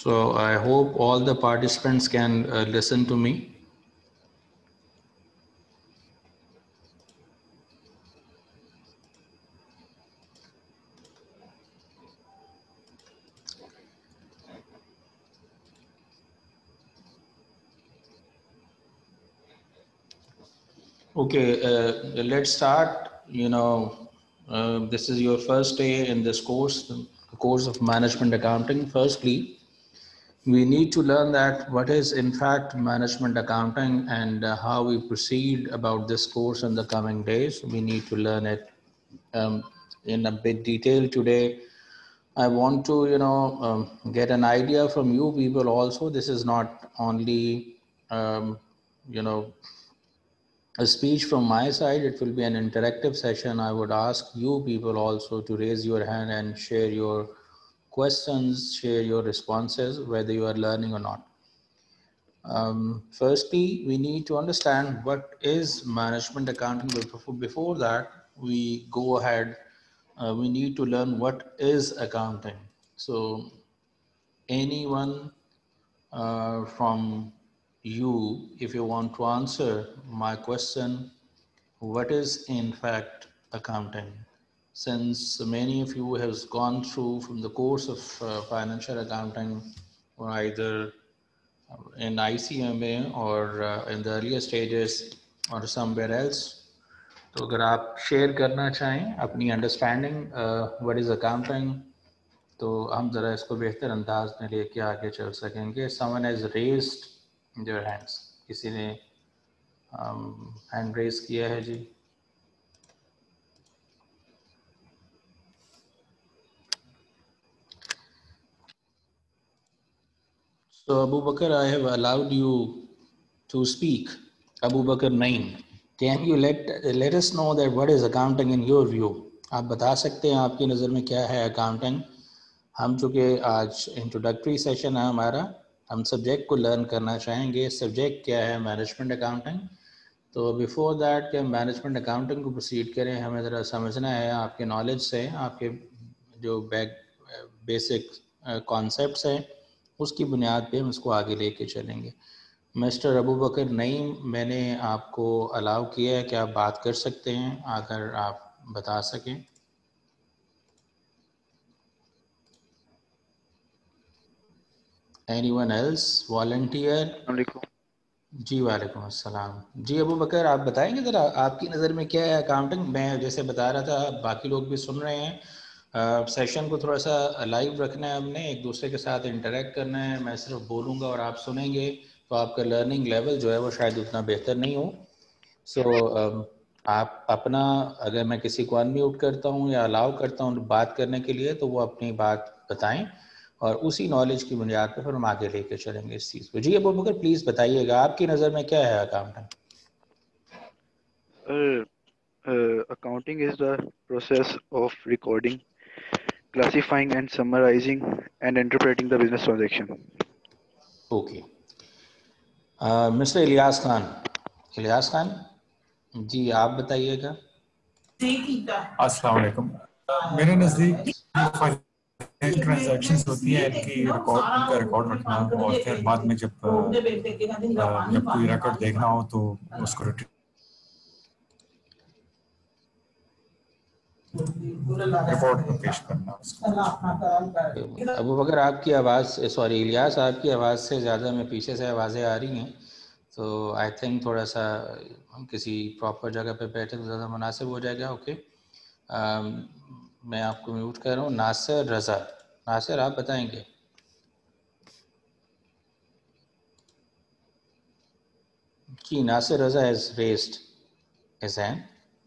So I hope all the participants can listen to me. Okay, let's start. This is your first day in this course, the course of management accounting. Firstly, we need to learn that what is in fact management accounting and how we proceed about this course in the coming days. We need to learn it in a bit detail today. I want to, get an idea from you people also. This is not only, you know, a speech from my side. It will be an interactive session. I would ask you people also to raise your hand and share your questions, share your responses, whether you are learning or not. Firstly, we need to understand what is management accounting. Before that, we go ahead. We need to learn what is accounting. So anyone from you, if you want to answer my question, what is in fact accounting? Since many of you have gone through from the course of financial accounting, or either in ICMA or in the earlier stages or somewhere else, तो अगर आप share करना चाहें अपनी understanding what is accounting, तो हम ज़रा इसको बेहतर अंदाज में लेके आगे चल सकेंगे. Someone has raised their hands. किसी ने हैंड रेज किया है जी. So Abu Bakr, I have allowed you to speak. Abu Bakr Naeem, can you let us know that what is accounting in your view? आप बता सकते हैं आपकी नज़र में क्या है अकाउंटिंग? हम चूँकि आज इंट्रोडक्टरी सेशन है हमारा, हम सब्जेक्ट को लर्न करना चाहेंगे. सब्जेक्ट क्या है? Management accounting. तो बिफोर दैट कि हम मैनेजमेंट अकाउंटिंग को प्रोसीड करें, हमें ज़रा समझना है आपके नॉलेज से, आपके जो बेसिक कॉन्सेप्ट्स हैं उसकी बुनियाद पे हम इसको आगे लेके चलेंगे. मिस्टर अबू बकर नईम, मैंने आपको अलाउ किया है कि आप बात कर सकते हैं अगर आप बता सकें. Anyone else volunteer? जी वालेकुम अस्सलाम. जी अबू बकर, आप बताएंगे ज़रा आपकी नज़र में क्या है अकाउंटिंग? मैं जैसे बता रहा था, बाकी लोग भी सुन रहे हैं. सेशन को थोड़ा सा लाइव रखना है, हमने एक दूसरे के साथ इंटरेक्ट करना है. मैं सिर्फ बोलूँगा और आप सुनेंगे, तो आपका लर्निंग लेवल जो है वो शायद उतना बेहतर नहीं हो. सो आप अपना, अगर मैं किसी को अनम्यूट करता हूँ या अलाउ करता हूँ बात करने के लिए, तो वो अपनी बात बताएं और उसी नॉलेज की बुनियाद पर फिर हम आगे लेके चलेंगे इस चीज़ को. जी अबू बकर प्लीज़ बताइएगा, आपकी नज़र में क्या है accounting? Accounting is the process of recording, classifying and summarizing and interpreting the business transaction. Okay. Mister Ilyas Khan. Ilyas Khan ji, आप बताइएगा. अस्सलाम वालेकुम. मेरे नज़दीक ट्रांजैक्शंस होती है, इनकी इनका रिकॉर्ड रखना, और फिर बाद में जब कोई रिकॉर्ड देखना हो तो उसको रिपोर्ट में पेश करना. अबू बकर आपकी आवाज़, सॉरी इलियास, आपकी आवाज़ से ज़्यादा मैं पीछे से आवाज़ें आ रही हैं, तो आई थिंक थोड़ा सा हम किसी प्रॉपर जगह पे बैठे तो ज़्यादा मुनासिब हो जाएगा. ओके, मैं आपको म्यूट कर रहा हूँ. नासिर रज़ा, नासिर आप बताएंगे. जी, Nasir Raza has raised his hand.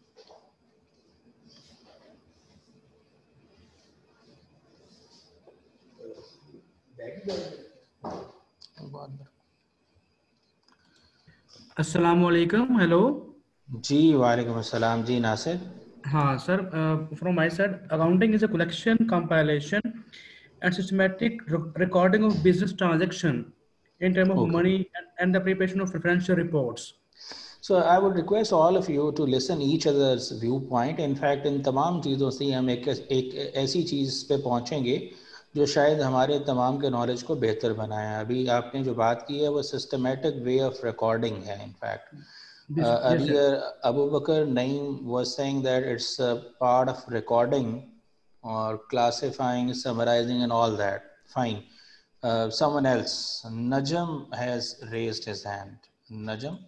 अस्सलाम वालेकुम. हेलो जी वालेकुम अस्सलाम. जी नासिर. हाँ sir, from my side accounting is a collection, compilation and systematic recording of business transaction in terms of money and the preparation of financial reports. So I would request all of you to listen each other's viewpoint. In fact, इन तमाम चीज़ों से हम एक ऐसी चीज़ पे पहुँचेंगे जो शायद हमारे तमाम के नॉलेज को बेहतर बनाया। अभी आपने जो बात की है वो सिस्टमेटिक वे ऑफ रिकॉर्डिंग है। In fact Yes, sir. earlier Abu Bakr Naeem was saying that it's a part of recording or classifying, summarizing and all that. Fine. Someone else, Najam has raised his hand. Najam?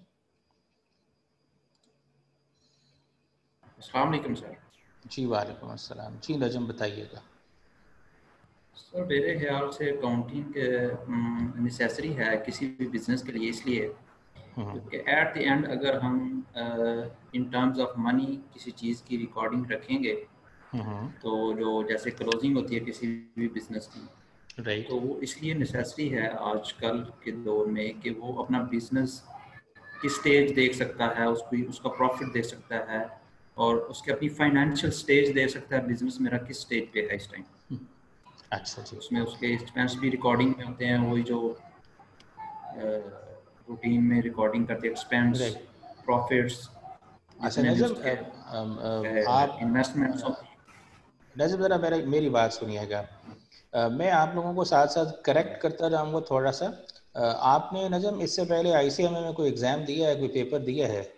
अस्सलाम वालेकुम sir. जी वालेकुम अस्सलाम। जी नजम बताइएगा। Sir मेरे ख्याल से accounting necessary है किसी भी बिजनेस के लिए, इसलिए क्योंकि एट द एंड अगर हम इन टर्म्स ऑफ मनी किसी चीज़ की रिकॉर्डिंग रखेंगे तो जो जैसे क्लोजिंग होती है किसी भी बिजनेस की, राइट। तो वो इसलिए नेसेसरी है आजकल के दौर में कि वो अपना बिजनेस की स्टेज देख सकता है, उसका प्रॉफिट देख सकता है और उसके अपनी फाइनेंशियल स्टेज देख सकता है बिजनेस मेरा किस स्टेज पे है इस टाइम। अच्छा जी। उसमें उसके एक्सपेंस भी रिकॉर्डिंग में होते हैं, वही जो रूटीन में रिकॉर्डिंग करते हैं एक्सपेंस, राइट। प्रॉफिट्स, अच्छा जितने भी नजम, उसके आप इन्वेस्टमेंट्स होते हैं। नजम ज़रा मेरी बात सुनिएगा। मैं आप लोगों को साथ साथ करेक्ट करता जाऊंगा थोड़ा सा। आपने नजम इससे पहले ICMA में कोई एग्जाम दिया है, कोई पेपर दिया है?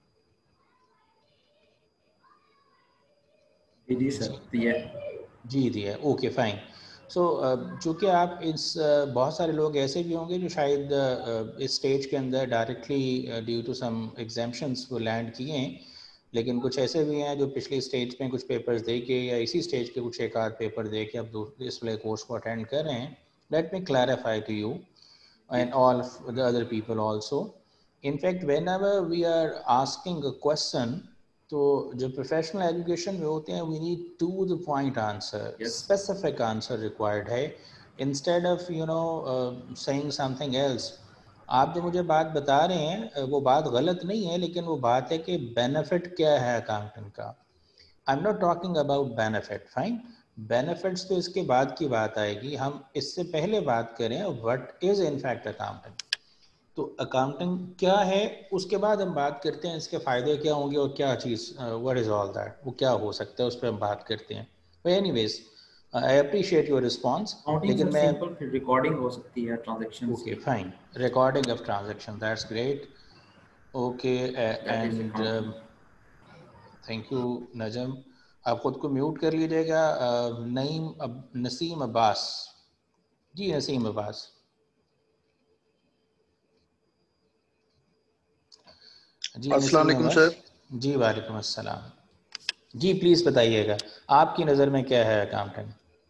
जी सर दिया। जी दिया। Okay fine. सो चूँकि आप इस बहुत सारे लोग ऐसे भी होंगे जो शायद इस स्टेज के अंदर directly due to some exemptions वो लैंड किए हैं, लेकिन कुछ ऐसे भी हैं जो पिछली स्टेज में कुछ पेपर्स दे के या इसी स्टेज के कुछ एक आध पेपर दे के अब इस वाले कोर्स को अटेंड कर रहे हैं। Let me clarify to you and all of the other people also. In fact, whenever we are asking a question, तो जो प्रोफेशनल एजुकेशन में होते हैं we need to the point answer, specific answer required है, instead of saying something else. आप जो मुझे बात बता रहे हैं वो बात गलत नहीं है, लेकिन वो बात है कि बेनिफिट क्या है अकाउंटिंग का। I am not talking about benefit, fine. Benefits तो इसके बाद की बात आएगी, हम इससे पहले बात करें व्हाट इज इनफैक्ट अकाउंटिंग। तो अकाउंटिंग क्या है उसके बाद हम बात करते हैं इसके फ़ायदे क्या होंगे और क्या चीज़ व्हाट इज़ ऑल दैट, वो क्या हो सकता है उस पर हम बात करते हैं। But anyways I appreciate your response. Accounting लेकिन सर मैं सिंपल फिर रिकॉर्डिंग हो सकती है ट्रांजैक्शंस ओके की। Fine, recording of transaction, that's great. Okay that is and accounting. Thank you Najam. आप खुद को म्यूट कर लीजिएगा। नसीम अब्बास। जी नसीम अब्बास। जी अस्सलाम नसीम वालेकुम अब्बास। सर। जी वालेकुम अस्सलाम। जी प्लीज़ बताइएगा आपकी नज़र में क्या है अकाउंटिंग?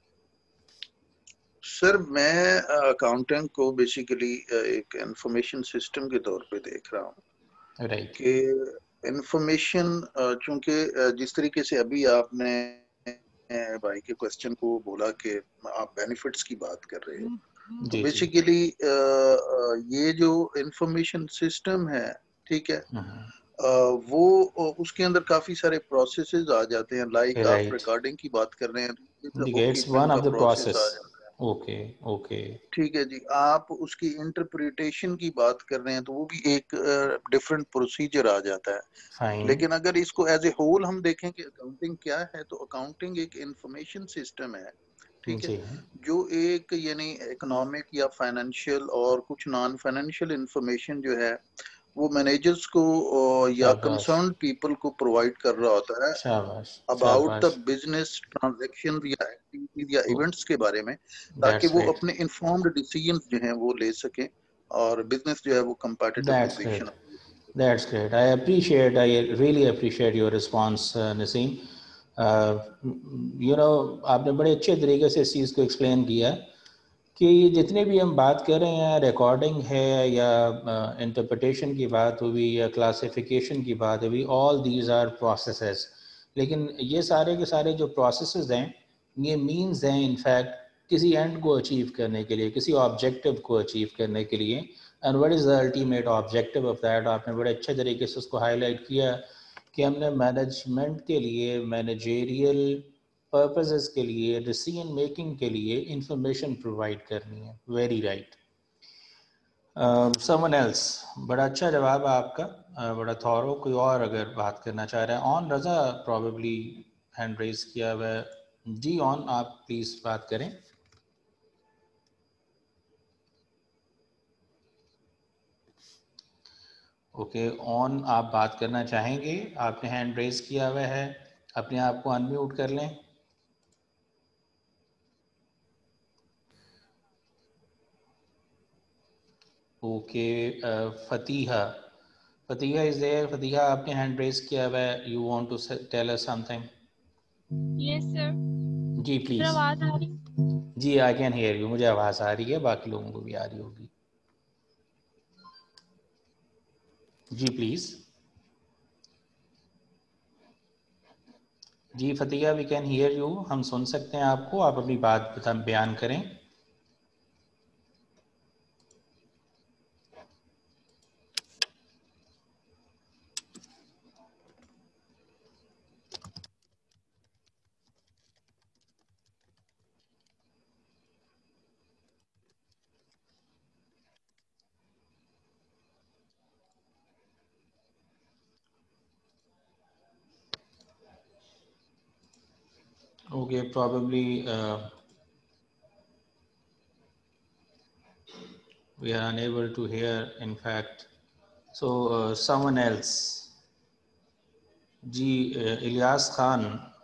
सर मैं अकाउंटिंग को बेसिकली एक इंफॉर्मेशन सिस्टम के तौर पे देख रहा हूँ। राइट। कि इंफॉर्मेशन चूंकि जिस तरीके से अभी आपने भाई के क्वेश्चन को बोला कि आप बेनिफिट्स की बात कर रहे हो, तो जी जी। बेसिकली ये जो इंफॉर्मेशन सिस्टम है, ठीक है, वो उसके अंदर काफी सारे प्रोसेसेस आ जाते हैं। लाइक आप राइट। रिकॉर्डिंग की बात कर रहे हैं, इट्स बुककीपिंग वन का ऑफ द प्रोसेस प्रोसेस। आ जाता है। Okay okay. ठीक है जी। आप उसकी इंटरप्रिटेशन की बात कर रहे हैं तो वो भी एक डिफरेंट प्रोसीजर आ जाता है। फाइन। लेकिन अगर इसको एज ए होल हम देखें कि अकाउंटिंग क्या है, तो अकाउंटिंग एक इंफॉर्मेशन सिस्टम है, ठीक है, जी जो एक यानी इकोनॉमिक या फाइनेंशियल और कुछ नॉन फाइनेंशियल इंफॉर्मेशन जो है वो मैनेजर्स को या शाबाश कंसर्न पीपल को प्रोवाइड कर रहा होता है शाबाश अबाउट द शाबाश। बिजनेस ट्रांजैक्शन या एक्टिविटीज या इवेंट्स के बारे में, ताकि दैट्स वो ग्रेट। अपने इन्फॉर्म्ड डिसीजंस जो हैं वो ले सकें और बिजनेस जो है वो competitive that's position. Great. That's great. I really appreciate your response, Naseem. आपने बड़े अच्छे तरीके से इस चीज़ को एक्सप्लेन किया कि ये जितने भी हम बात कर रहे हैं, रिकॉर्डिंग है या इंटरप्रिटेशन की बात हुई या क्लासिफिकेशन की बात हुई, ऑल दीज आर प्रोसेसेस। लेकिन ये सारे के सारे जो प्रोसेसेस हैं ये मीन्स हैं इनफैक्ट किसी एंड को अचीव करने के लिए, किसी ऑब्जेक्टिव को अचीव करने के लिए। And what is the ultimate objective of that? आपने बड़े अच्छे तरीके से उसको हाईलाइट किया कि हमने मैनेजमेंट के लिए, मैनेजेरियल पर्पसेस के लिए, डिसीजन मेकिंग के लिए इंफॉर्मेशन प्रोवाइड करनी है। Very right. Someone else. बड़ा अच्छा जवाब है आपका, बड़ा थॉरो। कोई और अगर बात करना चाह रहे हैं? On Raza probably hand raise किया हुआ है। जी ऑन, आप प्लीज़ बात करें। ओके, ऑन आप बात करना चाहेंगे? आपने हैंड रेज किया हुआ है, अपने आप को अनम्यूट कर लें। Okay, Fatiha is there. Fatiha, आपने हैंड रेज किया हुआ है, you want to tell us something? Yes sir. जी प्लीज। आवाज आ रही? जी आई कैन हियर यू, मुझे आवाज आ रही है, बाकी लोगों को भी आ रही होगी। जी प्लीज। जी Fatiha, we can hear you, हम सुन सकते हैं आपको, आप अपनी बात बयान करें। Okay, probably we are unable to hear, in fact. So someone else. जी इलियास खान।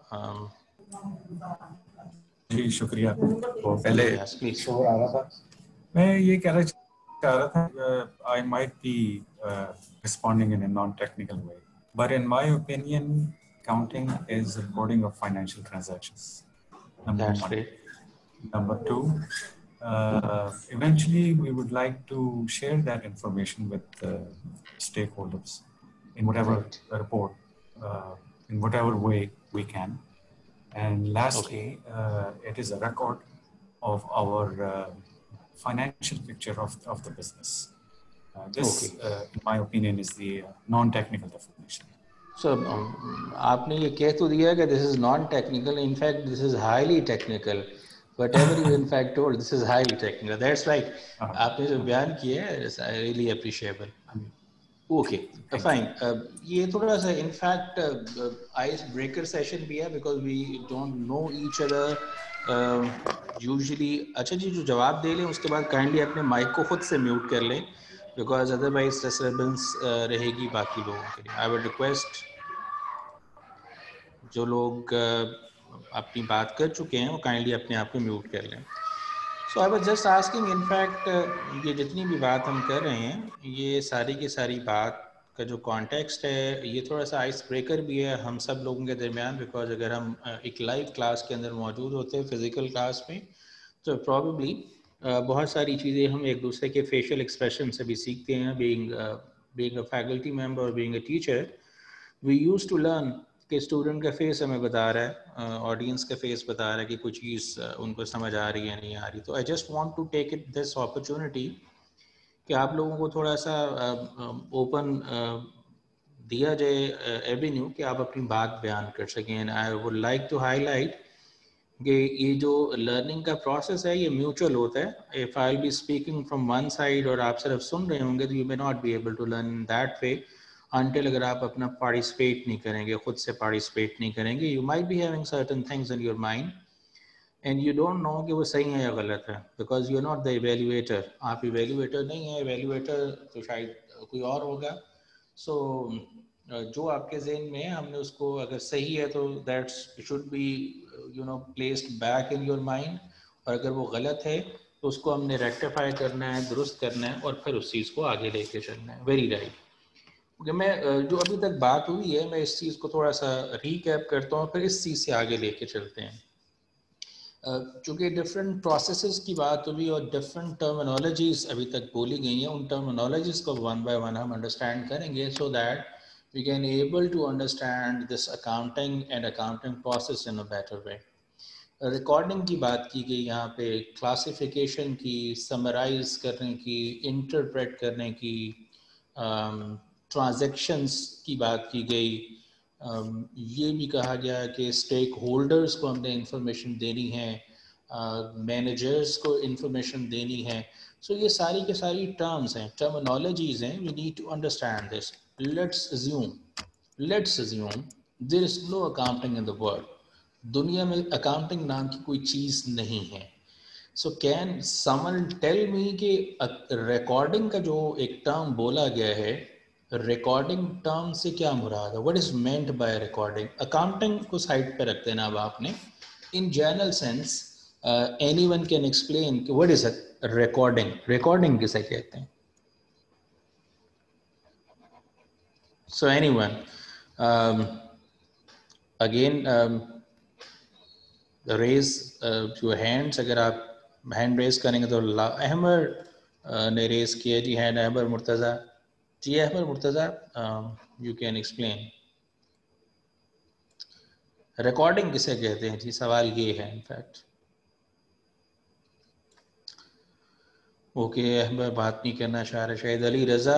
जी शुक्रिया। तो पहले इलियास प्लीज। शोर आ रहा था, मैं ये कहना चाह रहा था, I might be responding in a non-technical way, but in my opinion, accounting is recording of financial transactions. Number That's one. great. Number two, eventually we would like to share that information with stakeholders in whatever Right. report, in whatever way we can. And lastly, it is a record of our financial picture of the business. This, in my opinion, is the non-technical definition. So आपने ये कह तो दिया कि this is non-technical. In fact, this is highly technical. Whatever you in fact told, this is highly technical. That's right. आपने जो बयान किया है, it's really appreciable. Okay, fine. ये थोड़ा सा in fact ice breaker session भी है because we don't know each other usually. अच्छा जी, जो जवाब दे लें उसके बाद kindly अपने माइक को खुद से म्यूट कर लें because otherwise disturbance रहेगी बाकी लोगों के लिए. I would request जो लोग अपनी बात कर चुके हैं वो काइंडली अपने आप को म्यूट कर लें. So I was just asking, in fact ये जितनी भी बात हम कर रहे हैं, ये सारी की सारी बात का जो कॉन्टेक्स्ट है, ये थोड़ा सा आइस ब्रेकर भी है हम सब लोगों के दरमियान. बिकॉज अगर हम एक लाइव क्लास के अंदर मौजूद होते हैं फिजिकल क्लास में, तो प्रॉबली बहुत सारी चीज़ें हम एक दूसरे के फेशियल एक्सप्रेशन से भी सीखते हैं. बीइंग अ फैकल्टी मेंबर और being a teacher, we used to learn कि स्टूडेंट का फेस हमें बता रहा है, ऑडियंस का फेस बता रहा है कि कोई चीज़ उनको समझ आ रही है नहीं आ रही. तो I just want to take it this opportunity कि आप लोगों को थोड़ा सा ओपन दिया जाए एवेन्यू कि आप अपनी बात बयान कर सकें. And I would like to highlight कि ये जो लर्निंग का प्रोसेस है ये म्यूचुअल होता है. If I will be speaking from one side और आप सिर्फ सुन रहे होंगे, तो you may not be able to learn in that way until अगर आप अपना पार्टिसिपेट नहीं करेंगे, खुद से पार्टिसिपेट नहीं करेंगे. You might be having certain things in your mind and you don't know कि वो सही है या गलत है, because you are not the evaluator. आप इवेल्युएटर नहीं है, इवेल्युएटर तो शायद कोई और होगा. सो जो आपके जहन में है, हमने उसको अगर सही है तो that's should be placed back in your mind, और अगर वो गलत है तो उसको हमने रेक्टिफाई करना है, दुरुस्त करना है, और फिर उस चीज़ को आगे लेके चलना है. Very right. मैं जो अभी तक बात हुई है, मैं इस चीज़ को थोड़ा सा रीकैप करता हूँ, फिर इस चीज़ से आगे लेके चलते हैं. चूँकि डिफरेंट प्रोसेसेस की बात हुई और डिफरेंट टर्मिनोलॉजीज अभी तक बोली गई हैं, उन टर्मिनोलॉजीज को वन बाय वन हम अंडरस्टैंड करेंगे, so that we can able to understand this accounting and accounting process in a better way. Recording की बात की गई यहाँ पे, क्लासिफिकेशन की, समराइज करने की, इंटरप्रेट करने की, ट्रांजैक्शंस की बात की गई. ये भी कहा गया कि स्टेक होल्डर्स को हमने इंफॉर्मेशन देनी है, मैनेजर्स को इंफॉर्मेशन देनी है. सो ये सारी के सारी टर्म्स हैं, टर्मिनोलॉजीज हैं. We need to understand this. Let's assume there is no accounting in the world. दुनिया में अकाउंटिंग नाम की कोई चीज़ नहीं है. So can someone tell me कि रिकॉर्डिंग का जो एक टर्म बोला गया है, रिकॉर्डिंग टर्म से क्या मुराद है? What is meant by recording? Accounting को साइड पे रख देना अब आपने. In general sense anyone can explain what is recording. Recording किसे कहते हैं? So anyone again raise your hands. अगर आप हैंड रेज करेंगे तो अहमद ने रेज किया जी hand. Ahmad Murtaza ji. Ahmad Murtaza you can explain recording किसे कहते हैं जी. सवाल ये है इनफैक्ट. ओके अहमद बात नहीं करना चाह रहे शायद. Ali Raza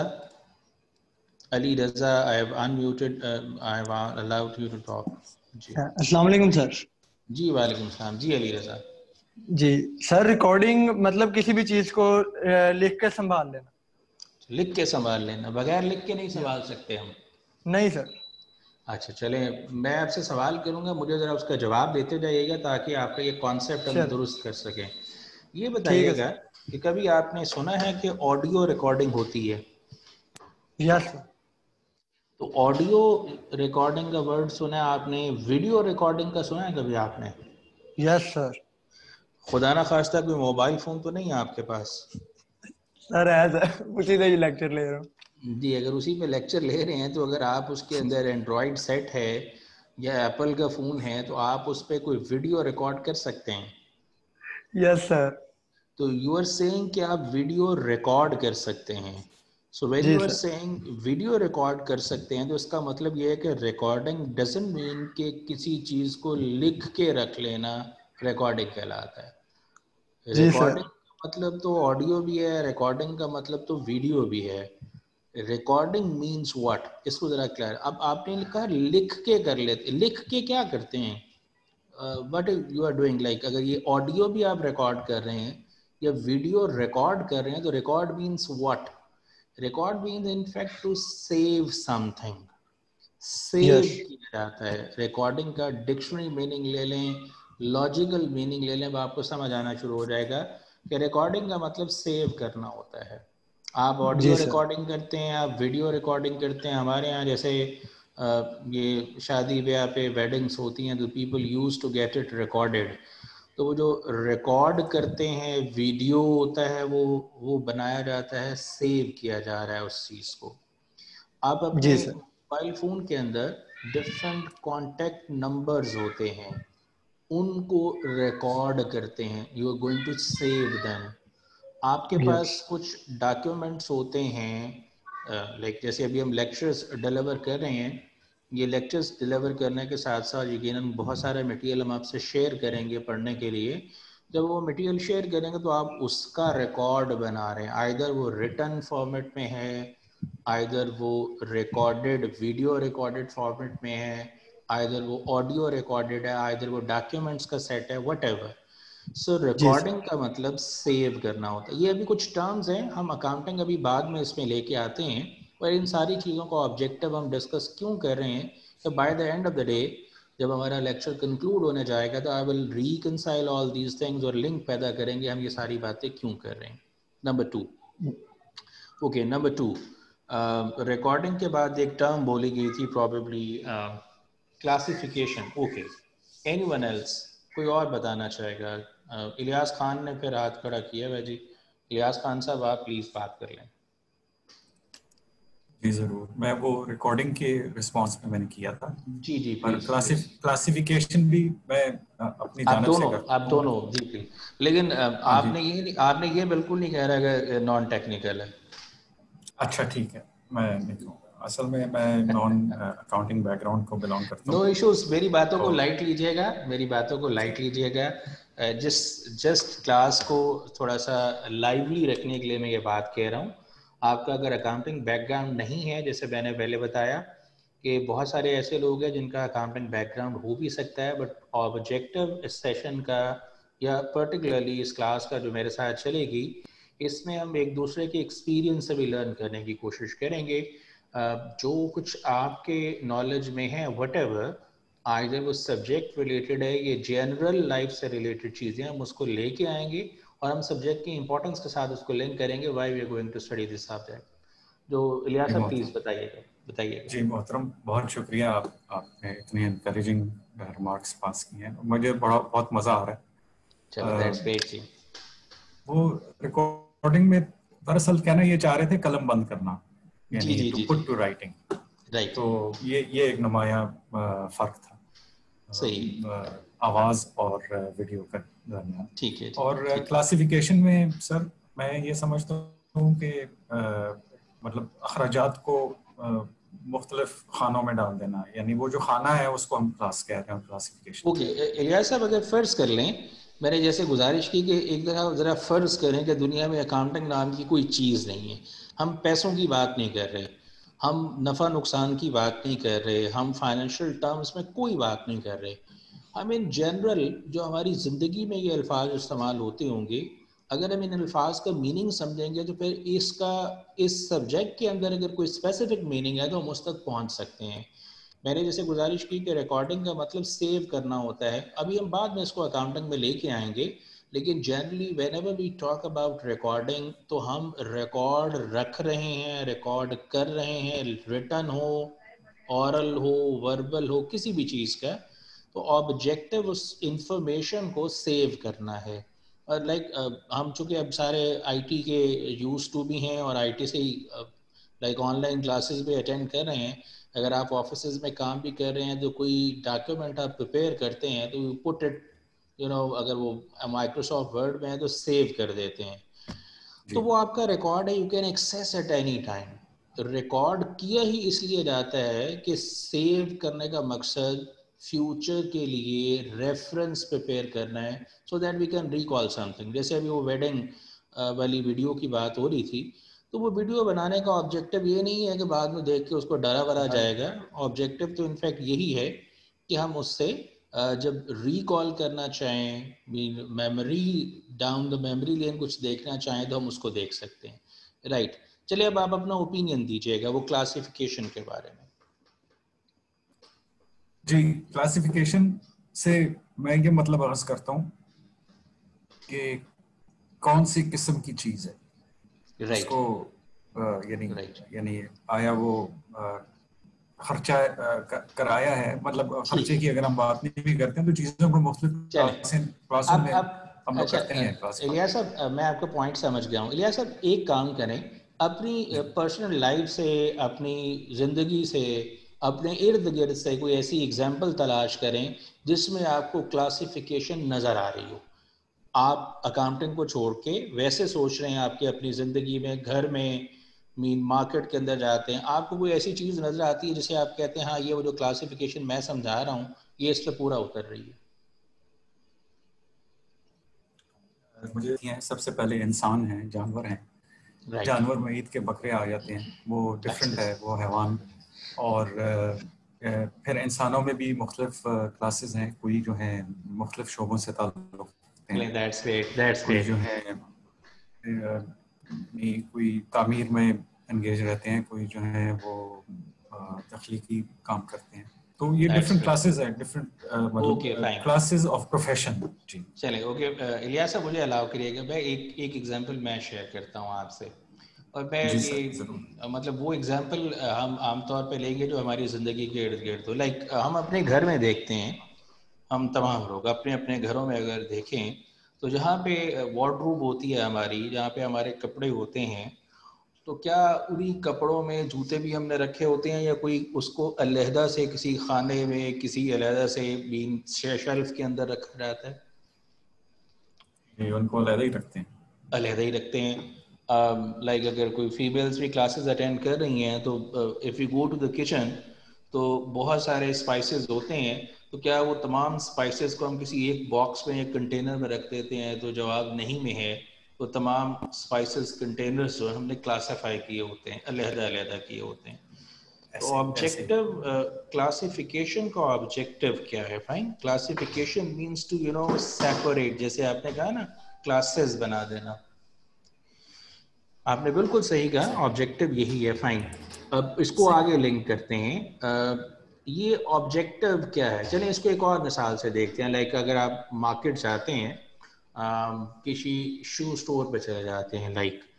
I have unmuted, I have allowed you to talk जी. अस्सलाम वालेकुम सर. जी वालेकुम सलाम जी. अली रज़ा जी सर, रिकॉर्डिंग मतलब किसी भी चीज को लिख के संभाल लेना. लिख के संभाल लेना. बगैर लिख के नहीं संभाल सकते हम? नहीं सर. अच्छा चले, मैं आपसे सवाल करूंगा, मुझे जरा उसका जवाब देते जाइएगा ताकि आपका ये कॉन्सेप्ट हम दुरुस्त कर सकें. ये बताइएगा कि कभी आपने सुना है कि ऑडियो रिकॉर्डिंग होती है? Yes sir. तो ऑडियो रिकॉर्डिंग का वर्ड सुना है आपने. वीडियो रिकॉर्डिंग का सुना है कभी आपने? Yes sir. खुदा ना खास्ता कोई मोबाइल फोन तो नहीं है आपके पास? सर है सर, उसी से लेक्चर ले रहा हूँ जी. अगर उसी पे लेक्चर ले रहे हैं तो अगर आप उसके अंदर एंड्रॉयड सेट है या एप्पल का फ़ोन है तो आप उस पर कोई वीडियो रिकॉर्ड कर सकते हैं. Yes sir. तो यू आर सेइंग कि आप वीडियो रिकॉर्ड कर सकते हैं. So when you are saying video record कर सकते हैं तो इसका मतलब ये है कि रिकॉर्डिंग डजंट मीन कि किसी चीज़ को लिख के रख लेना रिकॉर्डिंग कहलाता है. रिकॉर्डिंग का मतलब तो ऑडियो भी है, रिकॉर्डिंग का मतलब तो वीडियो भी है. रिकॉर्डिंग मीन्स व्हाट, इसको जरा क्लियर. अब आपने लिखा लिख के कर लेते. लिख के क्या करते हैं? What you are doing. Like अगर ये ऑडियो भी आप रिकॉर्ड कर रहे हैं या वीडियो रिकॉर्ड कर रहे हैं तो record means what? Record means in fact to save something. Save किया जाता है. रिकॉर्डिंग का डिक्शनरी मीनिंग ले लें, लॉजिकल मीनिंग ले लें, अब आपको समझ आना शुरू हो जाएगा कि रिकॉर्डिंग का मतलब सेव करना होता है. आप ऑडियो रिकॉर्डिंग करते हैं, आप वीडियो रिकॉर्डिंग करते हैं. हमारे यहाँ जैसे ये शादी ब्याह पे वेडिंग्स होती हैं तो people use to get it recorded. तो वो जो रिकॉर्ड करते हैं वीडियो होता है वो बनाया जाता है, सेव किया जा रहा है उस चीज़ को. आप अपने मोबाइल फ़ोन के अंदर डिफरेंट कॉन्टैक्ट नंबर्स होते हैं, उनको रिकॉर्ड करते हैं. You are going to save them. आपके पास कुछ डॉक्यूमेंट्स होते हैं, लाइक जैसे अभी हम लेक्चर्स डिलीवर कर रहे हैं. ये लेक्चर्स डिलीवर करने के साथ साथ यकीनन बहुत सारा मटेरियल हम आपसे शेयर करेंगे पढ़ने के लिए. जब वो मटेरियल शेयर करेंगे तो आप उसका रिकॉर्ड बना रहे हैं. आइदर वो रिटन फॉर्मेट में है, आइदर वो रिकॉर्डेड वीडियो रिकॉर्डेड फॉर्मेट में है, आइदर वो ऑडियो रिकॉर्डेड है, आइदर वो डॉक्यूमेंट्स का सेट है, व्हाटएवर. सो रिकॉर्डिंग का मतलब सेव करना होता है. ये अभी कुछ टर्म्स हैं, हम अकाउंटिंग अभी बाद में इसमें लेके आते हैं. और इन सारी चीज़ों का ऑब्जेक्टिव हम डिस्कस क्यों कर रहे हैं कि by the end of the day जब हमारा लेक्चर कंक्लूड होने जाएगा तो I will reconcile all these things और लिंक पैदा करेंगे हम ये सारी बातें क्यों कर रहे हैं. नंबर 2. ओके, नंबर 2, रिकॉर्डिंग के बाद एक टर्म बोली गई थी probably classification. Okay, anyone else कोई और बताना चाहेगा? इलियास खान ने फिर हाथ खड़ा किया है जी. इलियास खान साहब आप प्लीज बात कर लें. जी जरूर. मैं वो रिकॉर्डिंग के रिस्पांस में मैंने किया था. जी जी. पर क्लासिफिकेशन भी मैं अपनी जानिब से करता हूं. आप दोनों जी प्लीज. लेकिन आपने ये बिल्कुल नहीं कह रहा कि नॉन टेक्निकल है. अच्छा ठीक है, मैं नहीं कहूँगा. असल में मैं नॉन अकाउंटिंग बैकग्राउंड को बिलोंग करता हूँ. No issues. मेरी बातों को लाइट लीजिएगा, मेरी बातों को लाइट लीजिएगा. जस्ट क्लास को थोड़ा सा लाइवली रखने के लिए मैं ये बात कह रहा हूँ. आपका अगर अकाउंटिंग बैकग्राउंड नहीं है, जैसे मैंने पहले बताया कि बहुत सारे ऐसे लोग हैं जिनका अकाउंटिंग बैकग्राउंड हो भी सकता है, बट ऑब्जेक्टिव इस सेशन का या पर्टिकुलरली इस क्लास का जो मेरे साथ चलेगी, इसमें हम एक दूसरे के एक्सपीरियंस से भी लर्न करने की कोशिश करेंगे. जो कुछ आपके नॉलेज में है व्हाटएवर, आइदर वो सब्जेक्ट रिलेटेड है, ये जनरल लाइफ से रिलेटेड चीज़ें हम उसको लेके आएंगे और हम सब्जेक्ट की इंपॉर्टेंस के साथ उसको लिंक करेंगे. Why we are going to study this subject. जो इलियास जी साहब मोहतरम। प्लीज बताइएगा। जी मोहतरम, बहुत शुक्रिया, आपने इतने इनकरेजिंग रिमार्क्स पास किए हैं, मुझे बहुत मज़ा आ रहा चलो है। दैट्स ग्रेट जी। वो रिकॉर्डिंग में दरअसल कहना ये चाह रहे थे कलम बंद करना, जी यानी जी टू जी पुट जी टू राइटिंग। राइट, तो ये एक नुमाया फर्क था सही, आवाज़ और वीडियो का दरमियान। ठीक है जी, और ठीक है। क्लासिफिकेशन में सर मैं ये समझता हूँ कि मतलब अखराजात को मुख्तलिफ खानों में डाल देना, यानी वो जो खाना है उसको हम क्लास कह रहे हैं, क्लासिफिकेशन। ओके इलियास साहब, अगर फ़र्ज़ कर लें, मैंने जैसे गुजारिश की कि एक दफ़ा ज़रा फ़र्ज़ करें कि दुनिया में अकाउंटिंग नाम की कोई चीज़ नहीं है, हम पैसों की बात नहीं कर रहे, हम नफ़ा नुकसान की बात नहीं कर रहे, हम फाइनेंशियल टर्म्स में कोई बात नहीं कर रहे, हम इन जनरल जो हमारी ज़िंदगी में ये अल्फाज इस्तेमाल होते होंगे, अगर हम इन अल्फाज का मीनिंग समझेंगे तो फिर इसका इस सब्जेक्ट के अंदर अगर कोई स्पेसिफिक मीनिंग है तो हम उस तक पहुँच सकते हैं। मैंने जैसे गुजारिश की कि रिकॉर्डिंग का मतलब सेव करना होता है, अभी हम बाद में इसको अकाउंटिंग में लेके आएंगे, लेकिन generally whenever we talk about recording तो हम रिकॉर्ड रख रहे हैं, रिकॉर्ड कर रहे हैं, रिटन हो, ऑरल हो, वर्बल हो, किसी भी चीज़ का, तो ऑब्जेक्टिव उस इंफॉर्मेशन को सेव करना है। और हम चूँकि अब सारे आईटी के यूज टू भी हैं और आईटी से ही ऑनलाइन क्लासेस भी अटेंड कर रहे हैं, अगर आप ऑफिस में काम भी कर रहे हैं तो कोई डॉक्यूमेंट आप प्रिपेयर करते हैं तो यू पुट इट, अगर वो माइक्रोसॉफ्ट वर्ड में है तो सेव कर देते हैं, तो वो आपका रिकॉर्ड है, you can access at any time. तो रिकॉर्ड किया ही इसलिए जाता है कि सेव करने का मकसद फ्यूचर के लिए रेफरेंस प्रिपेयर करना है, so that we can recall something. जैसे अभी वो वेडिंग वाली वीडियो की बात हो रही थी, तो वो वीडियो बनाने का ऑब्जेक्टिव ये नहीं है कि बाद में देख के उसको डरा वरा जाएगा, ऑब्जेक्टिव तो इनफैक्ट यही है कि हम उससे जब रिकॉल करना चाहें, memory down the memory lane कुछ देखना चाहें तो हम उसको देख सकते हैं, राइट। चलिए अब आप अपना ओपिनियन दीजिएगा वो क्लासिफिकेशन के बारे में। जी, क्लासिफिकेशन से मैं ये मतलब अर्ज करता हूँ कि कौन सी किस्म की चीज़ है, राइट उसको राइट यानी आया वो खर्चा कराया है, मतलब खर्चे की अगर हम बात नहीं भी करते हैं तो चीज़ों को मुख्तलिफ क्लासों में अब हम लोग अच्छा, करते ही हैं क्लास। इलियास साहब मैं आपका पॉइंट समझ गया हूँ। इलियास साहब एक काम करें, अपनी पर्सनल लाइफ से, अपनी ज़िंदगी से, अपने इर्द गिर्द से कोई ऐसी एग्जाम्पल तलाश करें जिसमें आपको क्लासिफिकेशन नज़र आ रही हो। आप अकाउंटिंग को छोड़ के वैसे सोच रहे हैं आपकी अपनी ज़िंदगी में, घर में, मीन मार्केट के अंदर जाते हैं, आपको कोई ऐसी चीज़ नज़र आती है जिसे आप कहते हैं हाँ ये वो जो क्लासिफिकेशन मैं समझा रहा हूँ ये इस पर पूरा उतर रही है। मुझे हैं सबसे पहले इंसान हैं, जानवर हैं, राइट, जानवर में ईद के बकरे आ जाते हैं, वो डिफरेंट है, वो हैवान। और फिर इंसानों में भी मुख्तलिफ क्लासेस हैं, कोई जो हैं मुख्तलिफ शोबों से ताल्लुक़ रखते हैं, दैट्स ग्रेट, दैट्स कोई ग्रेट। जो है कोई तामीर में एंगेज रहते हैं, कोई जो है वो तख्लीकी काम करते हैं, तो ये डिफरेंट क्लासेस है, डिफरेंट मतलब क्लासेस ऑफ प्रोफेशन। जी चलिए ओके, इलियास साहब मुझे अलाउ करिएगा, मैं एक एग्जांपल मैं शेयर करता हूँ आपसे, और मैं ये मतलब वो एग्जांपल हम आमतौर पे लेंगे जो हमारी ज़िंदगी के इर्द गिर्द हो। हम अपने घर में देखते हैं, हम तमाम लोग अपने अपने घरों में अगर देखें तो जहाँ पे वार्डरोब होती है हमारी, जहाँ पे हमारे कपड़े होते हैं, तो क्या उन्हीं कपड़ों में जूते भी हमने रखे होते हैं या कोई उसको अलहदा से किसी खाने में, किसी अलहदा से बीन शेल्फ के अंदर रखा जाता है? उनको अलहदा ही रखते हैं, अलहदा ही रखते हैं। अगर कोई फीमेल्स भी क्लासेस अटेंड कर रही हैं तो if you go to the kitchen तो बहुत सारे स्पाइसेस होते हैं, तो क्या वो तमाम स्पाइसेस को हम किसी एक बॉक्स में, एक कंटेनर में रख देते हैं? तो जवाब नहीं में है, तो तमाम स्पाइसेस कंटेनर्स जो हमने क्लासीफाई किए होते हैं, अलहदा अलहदा किए होते हैं। तो ऑब्जेक्टिव क्लासिफिकेशन का ऑब्जेक्टिव क्या है? Fine, classification means to separate, जैसे आपने कहा ना क्लासेस बना देना, आपने बिल्कुल सही कहा, ऑब्जेक्टिव यही है। फाइन, अब इसको आगे लिंक करते हैं। ये ऑब्जेक्टिव क्या है, चलिए इसको एक और मिसाल से देखते हैं। अगर आप मार्केट जाते हैं, किसी शू स्टोर पे चले जाते हैं,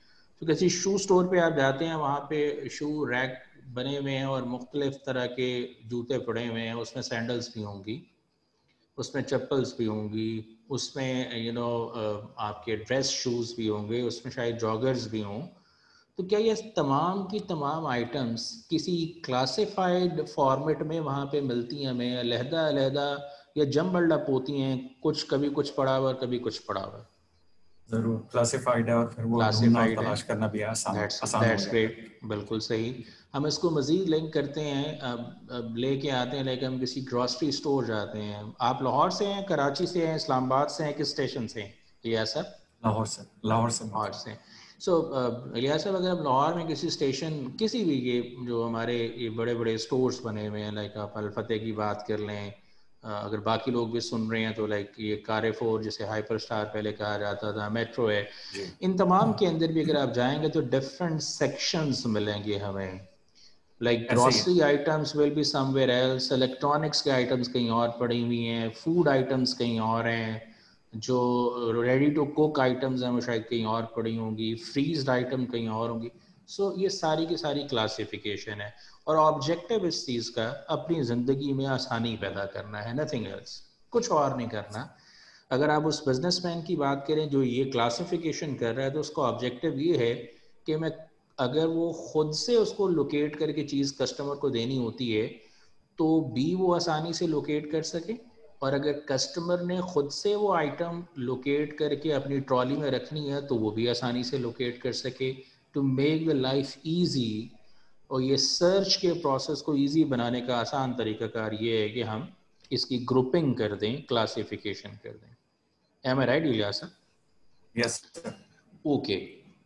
तो किसी शू स्टोर पे आप जाते हैं, वहाँ पे शू रैक बने हुए हैं और मुख्तलिफ तरह के जूते पड़े हुए हैं, उसमें सैंडल्स भी होंगी, उसमें चप्पल्स भी होंगी, उसमें आपके ड्रेस शूज़ भी होंगे, उसमें शायद जॉगर्स भी हों। तो क्या ये तमाम की तमाम आइटम्स किसी क्लासिफाइड फॉर्मेट में वहाँ पे मिलती हैं हमें, अलहदा अलहदा या जम्बल्ड अप होती हैं, कुछ कभी कुछ पड़ा हुआ कभी कुछ पड़ा हुआ? जरूर क्लासिफाइड है, और फिर वो ढूंढना और क्लासिफाइड है। तलाश करना भी आसान हो दैट्स जाता है। ग्रेट, बिल्कुल सही। हम इसको मज़ीद लिंक करते हैं, अब लेके आते हैं, लेकिन हम किसी ग्रॉसरी स्टोर जाते हैं। आप लाहौर से हैं, कराची से हैं, इस्लामाबाद से हैं, किस स्टेशन से हैं इलियास साहब? लाहौर से। लाहौर से। सो इलियास साहब, अगर आप लाहौर में किसी स्टेशन, किसी भी ये जो हमारे ये बड़े बड़े स्टोर्स बने हुए हैं, लाइक आप अल-फतेह की बात कर लें, अगर बाकी लोग भी सुन रहे हैं तो लाइक ये कारफोर जिसे हाइपर स्टार पहले कहा जाता था, मेट्रो है, इन तमाम के अंदर भी अगर आप जाएंगे तो डिफरेंट सेक्शंस मिलेंगे हमें। Like grocery items will be somewhere else, electronics के आइटम्स कहीं और पड़ी हुई हैं, फूड आइटम्स कहीं और हैं, जो रेडी टू कुक आइटम्स हैं वो शायद कहीं और पड़ी होंगी, फ्रीज्ड आइटम कहीं और होंगी। सो ये सारी की सारी क्लासिफिकेशन है, और ऑब्जेक्टिव इस चीज़ का अपनी ज़िंदगी में आसानी पैदा करना है, नथिंग एल्स, कुछ और नहीं करना। अगर आप उस बिजनेसमैन की बात करें जो ये क्लासिफिकेशन कर रहा है, तो उसका ऑब्जेक्टिव ये है कि मैं, अगर वो खुद से उसको लोकेट करके चीज़ कस्टमर को देनी होती है तो भी वो आसानी से लोकेट कर सके, और अगर कस्टमर ने खुद से वो आइटम लोकेट करके अपनी ट्रॉली में रखनी है तो वो भी आसानी से लोकेट कर सके, to make the life easy. और ये सर्च के प्रोसेस को ईजी बनाने का आसान तरीकाकार ये है कि हम इसकी ग्रुपिंग कर दें, क्लासिफिकेशन कर दें। Am I right Ilyas? Yes. Okay,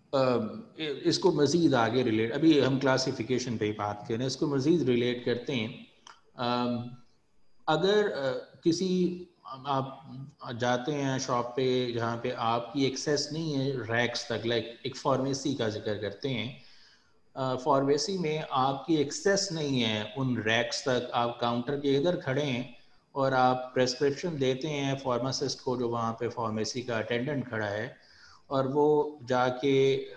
इसको मज़ीद आगे रिलेट, अभी हम क्लासिफिकेशन पे ही बात करें, इसको मज़ीद रिलेट करते हैं। अगर किसी, आप जाते हैं शॉप पे जहाँ पे आपकी एक्सेस नहीं है रैक्स तक, लाइक एक फार्मेसी का जिक्र करते हैं, फार्मेसी में आपकी एक्सेस नहीं है उन रैक्स तक, आप काउंटर के इधर खड़े हैं और आप प्रेस्क्रिप्शन देते हैं फार्मासिस्ट को जो वहाँ पे फार्मेसी का अटेंडेंट खड़ा है, और वो जाके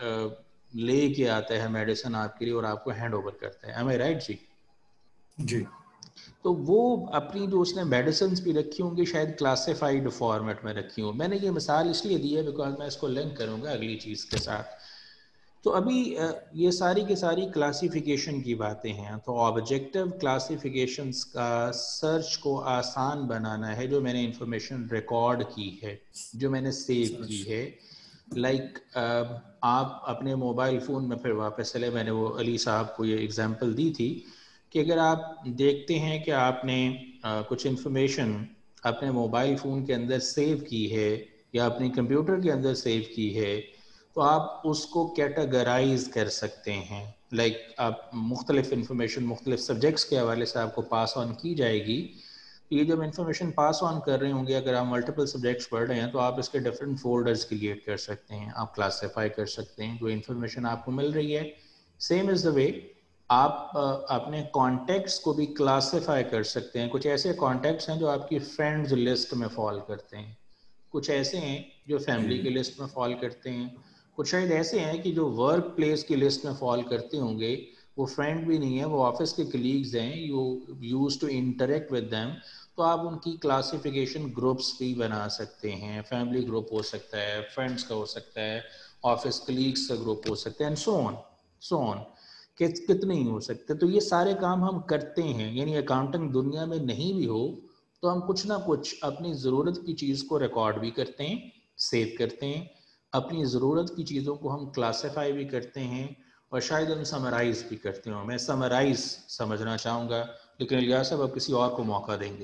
ले के आता है मेडिसिन आपके लिए और आपको हैंड ओवर करता है। एम आई राइट जी? जी। तो वो अपनी जो उसने मेडिसिन भी रखी होंगी शायद क्लासिफाइड फॉर्मेट में रखी हों। मैंने ये मिसाल इसलिए दी है बिकॉज मैं इसको लिंक करूँगा अगली चीज़ के साथ। तो अभी ये सारी की सारी क्लासिफिकेशन की बातें हैं, तो ऑब्जेक्टिव क्लासिफिकेशंस का सर्च को आसान बनाना है, जो मैंने इंफॉर्मेशन रिकॉर्ड की है, जो मैंने सेव की है। लाइक आप अपने मोबाइल फ़ोन में, फिर वापस चले, मैंने वो अली साहब को ये एग्जांपल दी थी कि अगर आप देखते हैं कि आपने कुछ इन्फॉर्मेशन अपने मोबाइल फ़ोन के अंदर सेव की है या अपने कंप्यूटर के अंदर सेव की है, तो आप उसको कैटेगराइज कर सकते हैं। लाइक आप मुख्तलिफ इन्फॉर्मेशन मुख्तलिफ सब्जेक्ट्स के हवाले से आपको पास ऑन की जाएगी। ये जब इन्फॉर्मेशन पास ऑन कर रहे होंगे, अगर आप मल्टीपल सब्जेक्ट्स पढ़ रहे हैं तो आप इसके डिफरेंट फोल्डर्स क्रिएट कर सकते हैं, आप क्लासीफाई कर सकते हैं जो इन्फॉर्मेशन आपको मिल रही है। सेम इज़ द वे आप अपने कॉन्टेक्ट्स को भी क्लासीफाई कर सकते हैं। कुछ ऐसे कॉन्टेक्ट्स हैं जो आपकी फ्रेंड्स लिस्ट में फॉल करते हैं, कुछ ऐसे हैं जो फैमिली की लिस्ट में फॉल करते हैं, कुछ शायद ऐसे हैं कि जो वर्क प्लेस की लिस्ट में फॉल करते होंगे, वो फ्रेंड भी नहीं है, वो ऑफिस के कलीग्स हैं, you use to interact with them, तो आप उनकी क्लासिफिकेशन ग्रुप्स भी बना सकते हैं। फैमिली ग्रुप हो सकता है, फ्रेंड्स का हो सकता है, ऑफिस कलीग्स का ग्रुप हो सकता है, एंड सो ऑन कितने ही हो सकते हैं। तो ये सारे काम हम करते हैं, यानी अकाउंटिंग दुनिया में नहीं भी हो तो हम कुछ ना कुछ अपनी ज़रूरत की चीज़ को रिकॉर्ड भी करते हैं, सेव करते हैं, अपनी ज़रूरत की चीज़ों को हम क्लासीफाई भी करते हैं, और शायद हम समराइज़ भी करते हो। मैं समराइज़ समझना चाहूँगा, लेकिन इलियास साहब आप किसी और को मौका देंगे।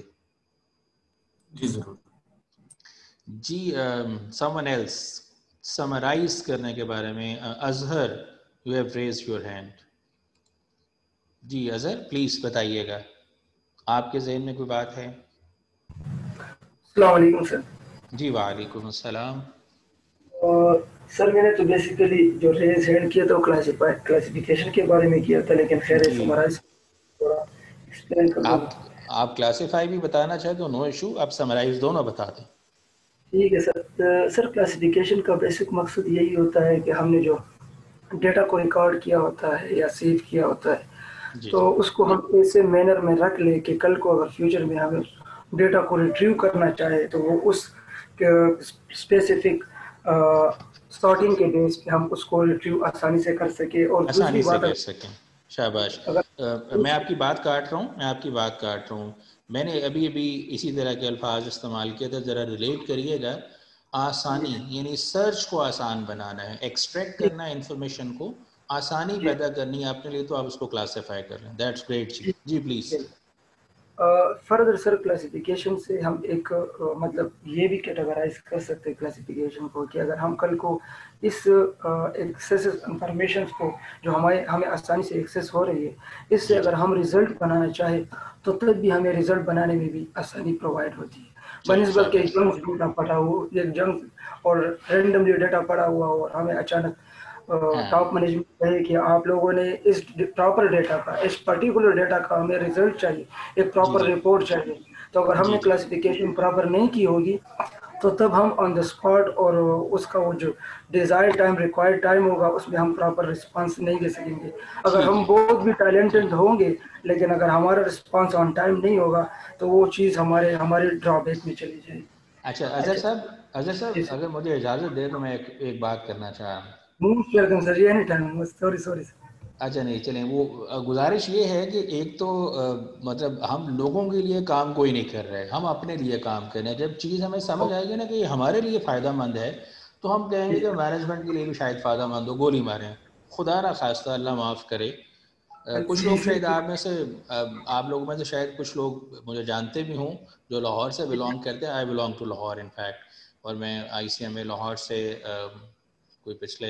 जी ज़रूर जी। समवन एल्स समराइज़ करने के बारे में, Azhar you have raised your hand. जी अजहर प्लीज़ बताइएगा, आपके जहन में कोई बात है? अस्सलाम वालेकुम सर। जी वालेकुम अस्सलाम। सर मैंने तो बेसिकली जो रेज हैंड किया तो क्लासिफिकेशन के बारे में किया था, लेकिन खैर समराइज थोड़ा एक्सप्लेन कर दो। आप क्लासिफाई भी बताना चाहे तो नो इशू, आप समराइज दोनों बता दें। ठीक है सर। सर क्लासिफिकेशन का बेसिक मकसद यही होता है कि हमने जो डेटा को रिकॉर्ड किया होता है या सेव किया होता है, जी तो जी उसको हम ऐसे मैनर में रख ले कि कल को अगर फ्यूचर में हमें डेटा को रिट्रीव करना चाहे तो वो उस स्पेसिफिक सॉर्टिंग के बेस पे हम उसको रिट्रीव आसानी से कर सके। और दूसरी आसानी से बात, कर सकें। शाबाश। अगर मैं आपकी बात काट रहा हूँ। मैंने अभी अभी इसी तरह के अल्फाज इस्तेमाल किए थे, ज़रा रिलेट करिएगा। आसानी यानी सर्च को आसान बनाना है, एक्सट्रैक्ट करना है इंफॉर्मेशन को, आसानी पैदा करनी है अपने लिए, तो आप उसको क्लासीफाई कर लें। दैट्स ग्रेट जी। जी प्लीज़। फर्दर सर क्लासिफिकेशन से हम एक मतलब ये भी कैटेगराइज कर सकते हैं क्लासिफिकेशन को कि अगर हम कल को इस एक्सेस इंफॉर्मेशन को जो हमें आसानी से एक्सेस हो रही है, इससे जी अगर जी हम रिजल्ट बनाना चाहे तो तब भी हमें रिजल्ट बनाने में भी आसानी प्रोवाइड होती है। चलो बनिस्बत के शाबाश। जंक डेटा पड़ा हो, एक जंक और रैंडमली डेटा पड़ा हुआ हो और हमें अचानक टॉप हाँ मैनेजमेंट कहे कि आप लोगों ने इस प्रॉपर डेटा का, इस पर्टिकुलर डेटा का हमें रिजल्ट चाहिए, एक जी प्रॉपर जी रिपोर्ट चाहिए, तो अगर जी हमने जी क्लासिफिकेशन प्रॉपर नहीं की होगी तो तब हम ऑन द स्पॉट और उसका वो जो डिजायर्ड टाइम, रिक्वायर्ड टाइम होगा, उसमें हम प्रॉपर रिस्पांस नहीं दे सकेंगे। अगर ठीक हम है बहुत भी ठीक टैलेंटेड है। होंगे लेकिन अगर हमारा रिस्पांस ऑन टाइम नहीं होगा तो वो चीज़ हमारे हमारे ड्रॉबैक में चली जाएगी। अच्छा अच्छा, अजहर जी साहब, सर, अगर मुझे इजाज़त दे तो मैं एक बात करना चाह रहा हूँ। Most welcome sir, any time, sorry sorry sir. अच्छा नहीं चलें, वो गुजारिश ये है कि एक तो मतलब हम लोगों के लिए काम कोई नहीं कर रहे, हम अपने लिए काम कर रहे हैं। जब चीज़ हमें समझ आएगी ना कि ये हमारे लिए फ़ायदा मंद है, तो हम कहेंगे कि मैनेजमेंट के लिए भी शायद फ़ायदा मंद हो, गोली मारें। खुदा ना खास्ता, अल्लाह माफ़ करे। कुछ जी लोग जी शायद आप में से आप लोगों में से शायद कुछ लोग मुझे जानते भी हों जो लाहौर से बिलोंग करते हैं। I belong to Lahore in fact, और मैं ICMA लाहौर से कोई पिछले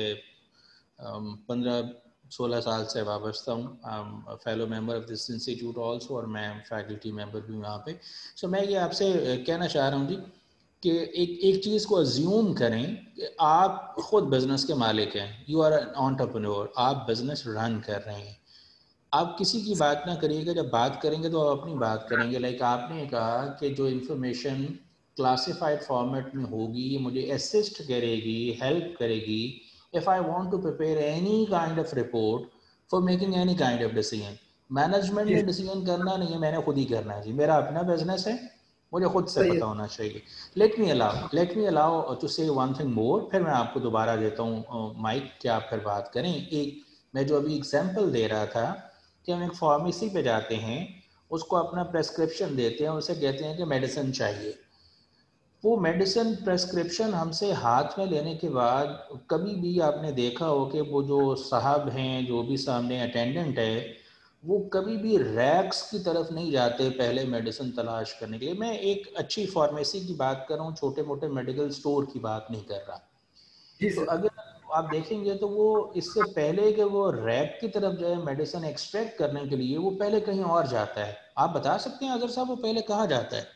15-16 साल से वाबस्ता हूँ, fellow member of this institute also, और मैं फैकल्टी मेंबर भी हूँ यहाँ पे। सो मैं ये आपसे कहना चाह रहा हूँ जी कि एक चीज़ को अज्यूम करें कि आप खुद बिजनेस के मालिक हैं, यू आर एन एंटरप्रेन्योर, आप बिजनेस रन कर रहे हैं। आप किसी की बात ना करिएगा, जब बात करेंगे तो आप अपनी बात करेंगे। लाइक आपने कहा कि जो इन्फॉर्मेशन क्लासिफाइड फॉर्मेट में होगी ये मुझे असिस्ट करेगी, हेल्प करेगी if I want to prepare any kind of report for making any kind of decision. Management जी ने डिसीजन करना नहीं है, मैंने खुद ही करना है जी, मेरा अपना बिजनेस है, मुझे खुद से सही है। पता होना चाहिए। Let me allow to say one thing more, फिर मैं आपको दोबारा देता हूँ माइक कि आप फिर बात करें। एक मैं जो अभी एग्जाम्पल दे रहा था कि हम एक फार्मेसी पे जाते हैं, उसको अपना प्रेस्क्रिप्शन देते हैं, उसे कहते हैं कि मेडिसिन चाहिए। वो मेडिसिन प्रेस्क्रिप्शन हमसे हाथ में लेने के बाद कभी भी आपने देखा हो कि वो जो साहब हैं, जो भी सामने अटेंडेंट है, वो कभी भी रैक्स की तरफ नहीं जाते पहले मेडिसिन तलाश करने के लिए। मैं एक अच्छी फार्मेसी की बात कर रहा हूँ, छोटे मोटे मेडिकल स्टोर की बात नहीं कर रहा। जी तो सर, अगर आप देखेंगे तो वो इससे पहले कि वो रैक की तरफ जाए मेडिसिन एक्सट्रैक्ट करने के लिए, वो पहले कहीं और जाता है। आप बता सकते हैं अगर साहब वो पहले कहाँ जाता है?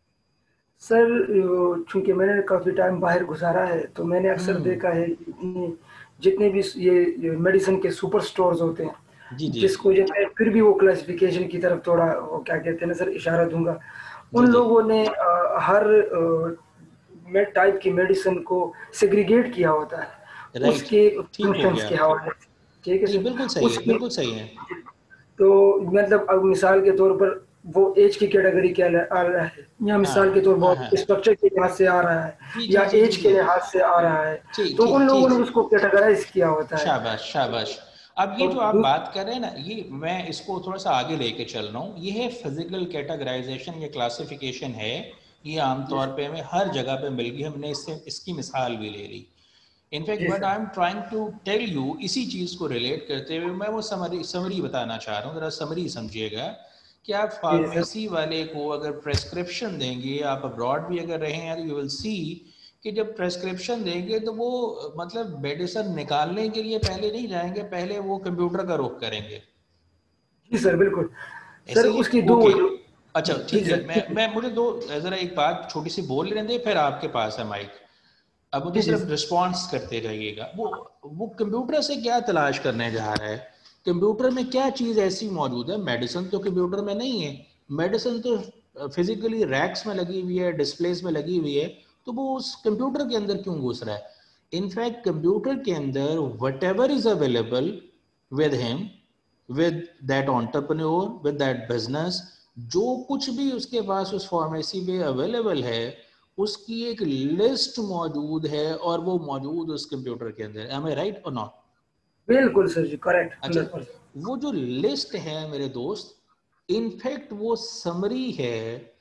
सर चूंकि मैंने काफ़ी टाइम बाहर गुजारा है तो मैंने अक्सर हम्म। देखा है कि जितने भी ये मेडिसिन के सुपर स्टोर्स होते हैं, जी जी जिसको जो मैं फिर भी वो क्लासिफिकेशन की तरफ थोड़ा वो क्या कहते हैं ना सर, इशारा दूंगा। जी उन जी लोगों ने हर में टाइप की मेडिसिन को सेग्रीगेट किया होता है राइट। उसके ठीक हो फंक्शंस गया। के हवाले से। ठीक है नहीं सर, बिल्कुल सही है, उसकी बिल्कुल सही है। तो मतलब अब मिसाल के तौर पर वो एज की कैटेगरी क्या आ रहा है, या हाँ मिसाल के तौर हाँ पर हाँ। स्ट्रक्चर के लिहाज से आ रहा है जी या जी जी जी एज के जी। लिहाज से आ रहा है, ठीक तो उन ठीक लोगों ठीक। ने उसको कैटेगराइज किया होता है। शाबाश शाबाश। अब ये और जो आप बात कर रहे हैं ना, ये मैं इसको थोड़ा सा आगे लेके चल रहा हूँ। ये है फिजिकल कैटेगराइजेशन, ये क्लासिफिकेशन है। ये आमतौर पे हमें हर जगह पे मिल गई, हमने इससे इसकी मिसाल भी ले ली। इनफैक्ट जी but sir, I am trying to tell you, इसी चीज़ को रिलेट करते हुए मैं वो समरी बताना चाह रहा हूँ। ज़रा समरी समझिएगा कि आप जी सर, फार्मेसी वाले को अगर प्रेस्क्रिप्शन देंगे, आप अब्रॉड भी अगर रहे हैं, तो यू विल सी कि जब प्रेस्क्रिप्शन देंगे तो वो मतलब मेडिसिन निकालने के लिए पहले नहीं जाएंगे, पहले वो कंप्यूटर का रुख करेंगे। जी सर, बिल्कुल सर। ऐसे ही उसकी दो ओके। जो, अच्छा जी ठीक है, सर, मैं मुझे दो ज़रा एक बात छोटी सी बोल लेने दें, फिर आपके पास है माइक। अब मुझे जी जी सिर्फ रिस्पॉन्स करते रहिएगा। वो कंप्यूटर से क्या तलाश करने जा रहा है, कंप्यूटर में क्या चीज़ ऐसी मौजूद है। मेडिसिन तो कंप्यूटर में नहीं है, मेडिसिन तो फिजिकली रैक्स में लगी हुई है, डिस्प्लेस में लगी हुई है, तो वो उस कंप्यूटर के अंदर क्यों घुस रहा है? इनफैक्ट कंप्यूटर के अंदर whatever is available with him, with that entrepreneur, with that business, जो कुछ भी उसके पास उस फार्मेसी में अवेलेबल है उसकी एक लिस्ट मौजूद है और वो मौजूद उस कंप्यूटर के अंदर। Am I right or not? बिल्कुल सर जी, करेक्ट। अच्छा, वो जो लिस्ट है मेरे दोस्त, इनफैक्ट वो समरी है।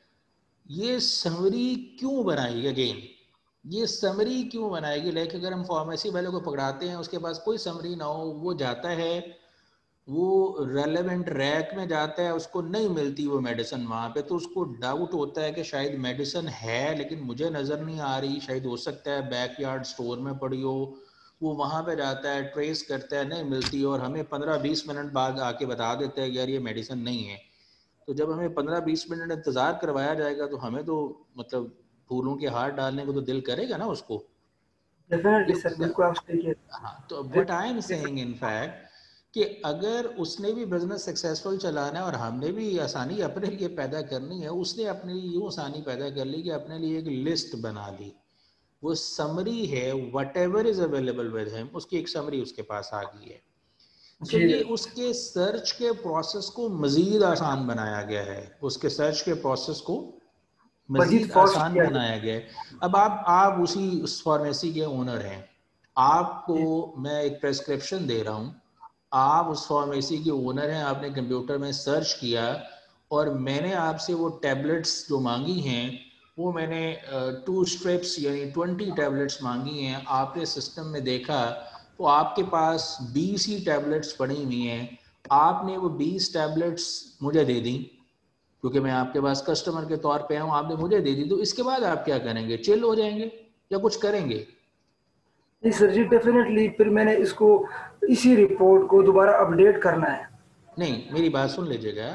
ये समरी क्यों बनाई? अगेन, ये समरी क्यों बनाएगी? लाइक अगर हम फार्मेसी वाले को पकड़ाते हैं, उसके पास कोई समरी ना हो, वो जाता है, वो रेलेवेंट रैक में जाता है, उसको नहीं मिलती वो मेडिसिन वहाँ पे, तो उसको डाउट होता है कि शायद मेडिसिन है लेकिन मुझे नज़र नहीं आ रही, शायद हो सकता है बैकयार्ड स्टोर में पड़ी हो। वो वहाँ पे जाता है, ट्रेस करता है, नहीं मिलती, और हमें 15-20 मिनट बाद आके बता देता है यार ये मेडिसिन नहीं है। तो जब हमें 15-20 मिनट इंतज़ार करवाया जाएगा तो हमें तो मतलब फूलों के हार डालने को तो दिल करेगा ना उसको। डेफिनेटली सर, बिल्कुल आप सही कह रहे हैं। हाँ, तो what I am saying in fact कि अगर उसने भी बिजनेस सक्सेसफुल चलाना है और हमने भी आसानी अपने लिए पैदा करनी है, उसने अपने लिए यूँ आसानी पैदा कर ली कि अपने लिए एक लिस्ट बना ली। वो समरी है, whatever is available with him, उसकी एक समरी उसके पास आ गई है। तो ये उसके सर्च के प्रोसेस को मजीद आसान बनाया गया है, उसके सर्च के प्रोसेस को मजीद आसान बनाया गया है। अब आप उस फार्मेसी के ओनर हैं, आपको मैं एक प्रेस्क्रिप्शन दे रहा हूँ, आप उस फार्मेसी के ओनर हैं, आपने कंप्यूटर में सर्च किया और मैंने आपसे वो टैबलेट्स जो मांगी हैं वो मैंने 2 स्ट्रिप्स यानी 20 टैबलेट्स मांगी हैं। आपने सिस्टम में देखा तो आपके पास 20 ही टैबलेट्स पड़ी हुई हैं। आपने वो 20 टैबलेट्स मुझे दे दी क्योंकि मैं आपके पास कस्टमर के तौर पे हूँ, आपने मुझे दे दी, तो इसके बाद आप क्या करेंगे? चिल हो जाएंगे या कुछ करेंगे? नहीं सर जी, डेफिनेटली फिर मैंने इसको इसी रिपोर्ट को दोबारा अपडेट करना है। नहीं, मेरी बात सुन लीजिएगा,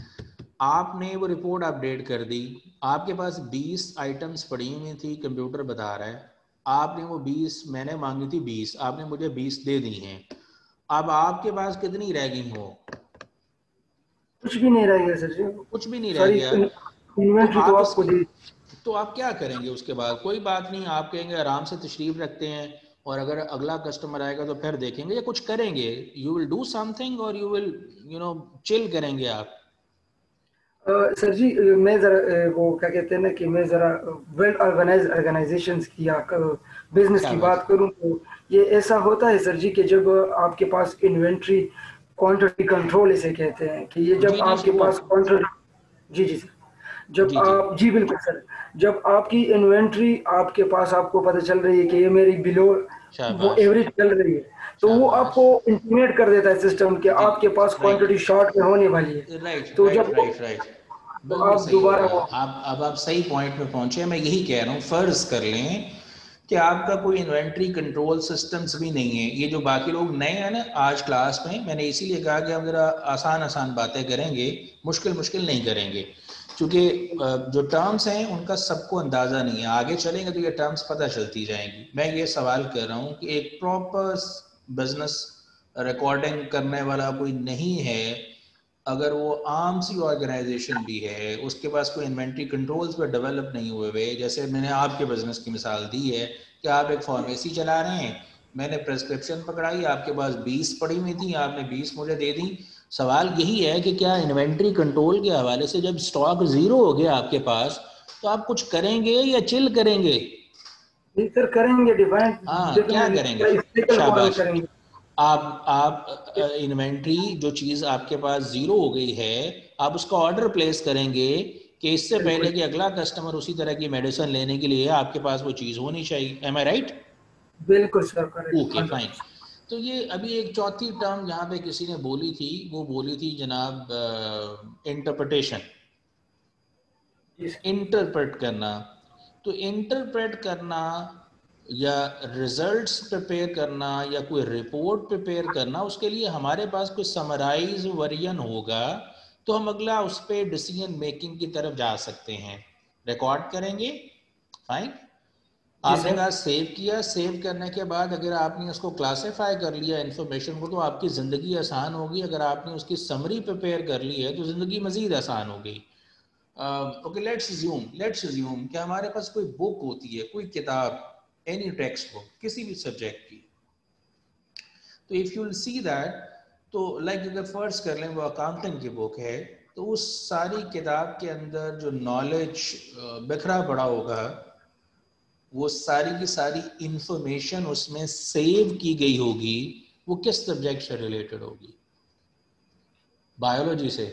आपने वो रिपोर्ट अपडेट कर दी, आपके पास 20 आइटम्स पड़ी हुई थी, कंप्यूटर बता रहा है, आपने वो 20, मैंने मांगी थी 20, आपने मुझे 20 दे दी हैं। अब आपके पास कितनी रह गई हो? कुछ भी नहीं रह गया सर जी, कुछ भी नहीं रह गया। इन्वेंट्री तो आपको दी। तो आप क्या करेंगे उसके बाद? कोई बात नहीं, आप कहेंगे आराम से तशरीफ रखते हैं और अगर अगला कस्टमर आएगा तो फिर देखेंगे, या कुछ करेंगे? You will do something or you will chill करेंगे आप? सर जी, मैं जरा वो क्या कहते हैं ना कि मैं जरा वेल ऑर्गेनाइज ऑर्गेनाइजेशंस की या बिजनेस की बात करूं तो ये ऐसा होता है सर जी कि जब आपके पास इन्वेंट्री क्वांटिटी कंट्रोल इसे कहते हैं कि ये जब आपके पास क्वांटिटी, जी सर, जब आप, जी बिल्कुल सर, जब आपकी इन्वेंट्री आपके पास आपको पता चल रही है कि ये मेरी बिलो वो एवरेज चल रही है, तो वो आपको इंटीमेट कर देता है सिस्टम कि आपके पास क्वांटिटी शॉर्ट में होने वाली है। तो जब बिल्कुल सही होगा। आप सही पॉइंट पे पहुंचे। मैं यही कह रहा हूँ, फर्ज कर लें कि आपका कोई इन्वेंट्री कंट्रोल सिस्टम्स भी नहीं है। ये जो बाकी लोग नए हैं ना आज क्लास में, मैंने इसीलिए कहा कि हम जरा आसान आसान बातें करेंगे, मुश्किल नहीं करेंगे, क्योंकि जो टर्म्स हैं उनका सबको अंदाज़ा नहीं है। आगे चलेंगे तो ये टर्म्स पता चलती जाएंगी। मैं ये सवाल कर रहा हूँ कि एक प्रॉपर बिजनेस रिकॉर्डिंग करने वाला कोई नहीं है, अगर वो आम सी ऑर्गेनाइजेशन भी है, उसके पास कोई इन्वेंट्री कंट्रोल्स पर डेवलप नहीं हुए हुए, जैसे मैंने आपके बिजनेस की मिसाल दी है कि आप एक फार्मेसी चला रहे हैं, मैंने प्रेस्क्रिप्शन पकड़ाई, आपके पास 20 पड़ी हुई थी, आपने 20 मुझे दे दी। सवाल यही है कि क्या इन्वेंट्री कंट्रोल के हवाले से जब स्टॉक जीरो हो गया आपके पास तो आप कुछ करेंगे या चिल करेंगे? सर करेंगे डिफाइन। हाँ, क्या करेंगे? शाबाश। आप इन्वेंट्री जो चीज आपके पास जीरो हो गई है, आप उसका ऑर्डर प्लेस करेंगे कि इससे पहले कि अगला कस्टमर उसी तरह की मेडिसिन लेने के लिए आपके पास वो चीज होनी चाहिए। Am I right? बिल्कुल सर, ओके फाइन। तो ये अभी एक चौथी टर्म यहाँ पे किसी ने बोली थी, वो बोली थी जनाब इंटरप्रिटेशन, इंटरप्रेट करना। तो इंटरप्रेट करना या रिजल्ट्स प्रिपेयर करना या कोई रिपोर्ट प्रिपेयर करना, उसके लिए हमारे पास कोई समराइज वर्जन होगा तो हम अगला उस पर डिसीजन मेकिंग की तरफ जा सकते हैं। रिकॉर्ड करेंगे, फाइन, आपने कहा सेव किया, सेव करने के बाद अगर आपने उसको क्लासिफाई कर लिया इन्फॉर्मेशन को तो आपकी ज़िंदगी आसान होगी। अगर आपने उसकी समरी प्रिपेयर कर ली है तो ज़िंदगी मज़ीद आसान हो गई। ओके, लेट्स अज्यूम कि हमारे पास कोई बुक होती है, कोई किताब, एनी टेक्स्ट बुक किसी भी सब्जेक्ट की, तो इफ यू सी दैट, तो लाइक अगर फर्ज कर लें वो अकाउंटिंग की बुक है, तो उस सारी किताब के अंदर जो नॉलेज बिखरा पड़ा होगा, वो सारी की सारी इंफॉर्मेशन उसमें सेव की गई होगी, वो किस सब्जेक्ट से रिलेटेड होगी? बायोलॉजी से?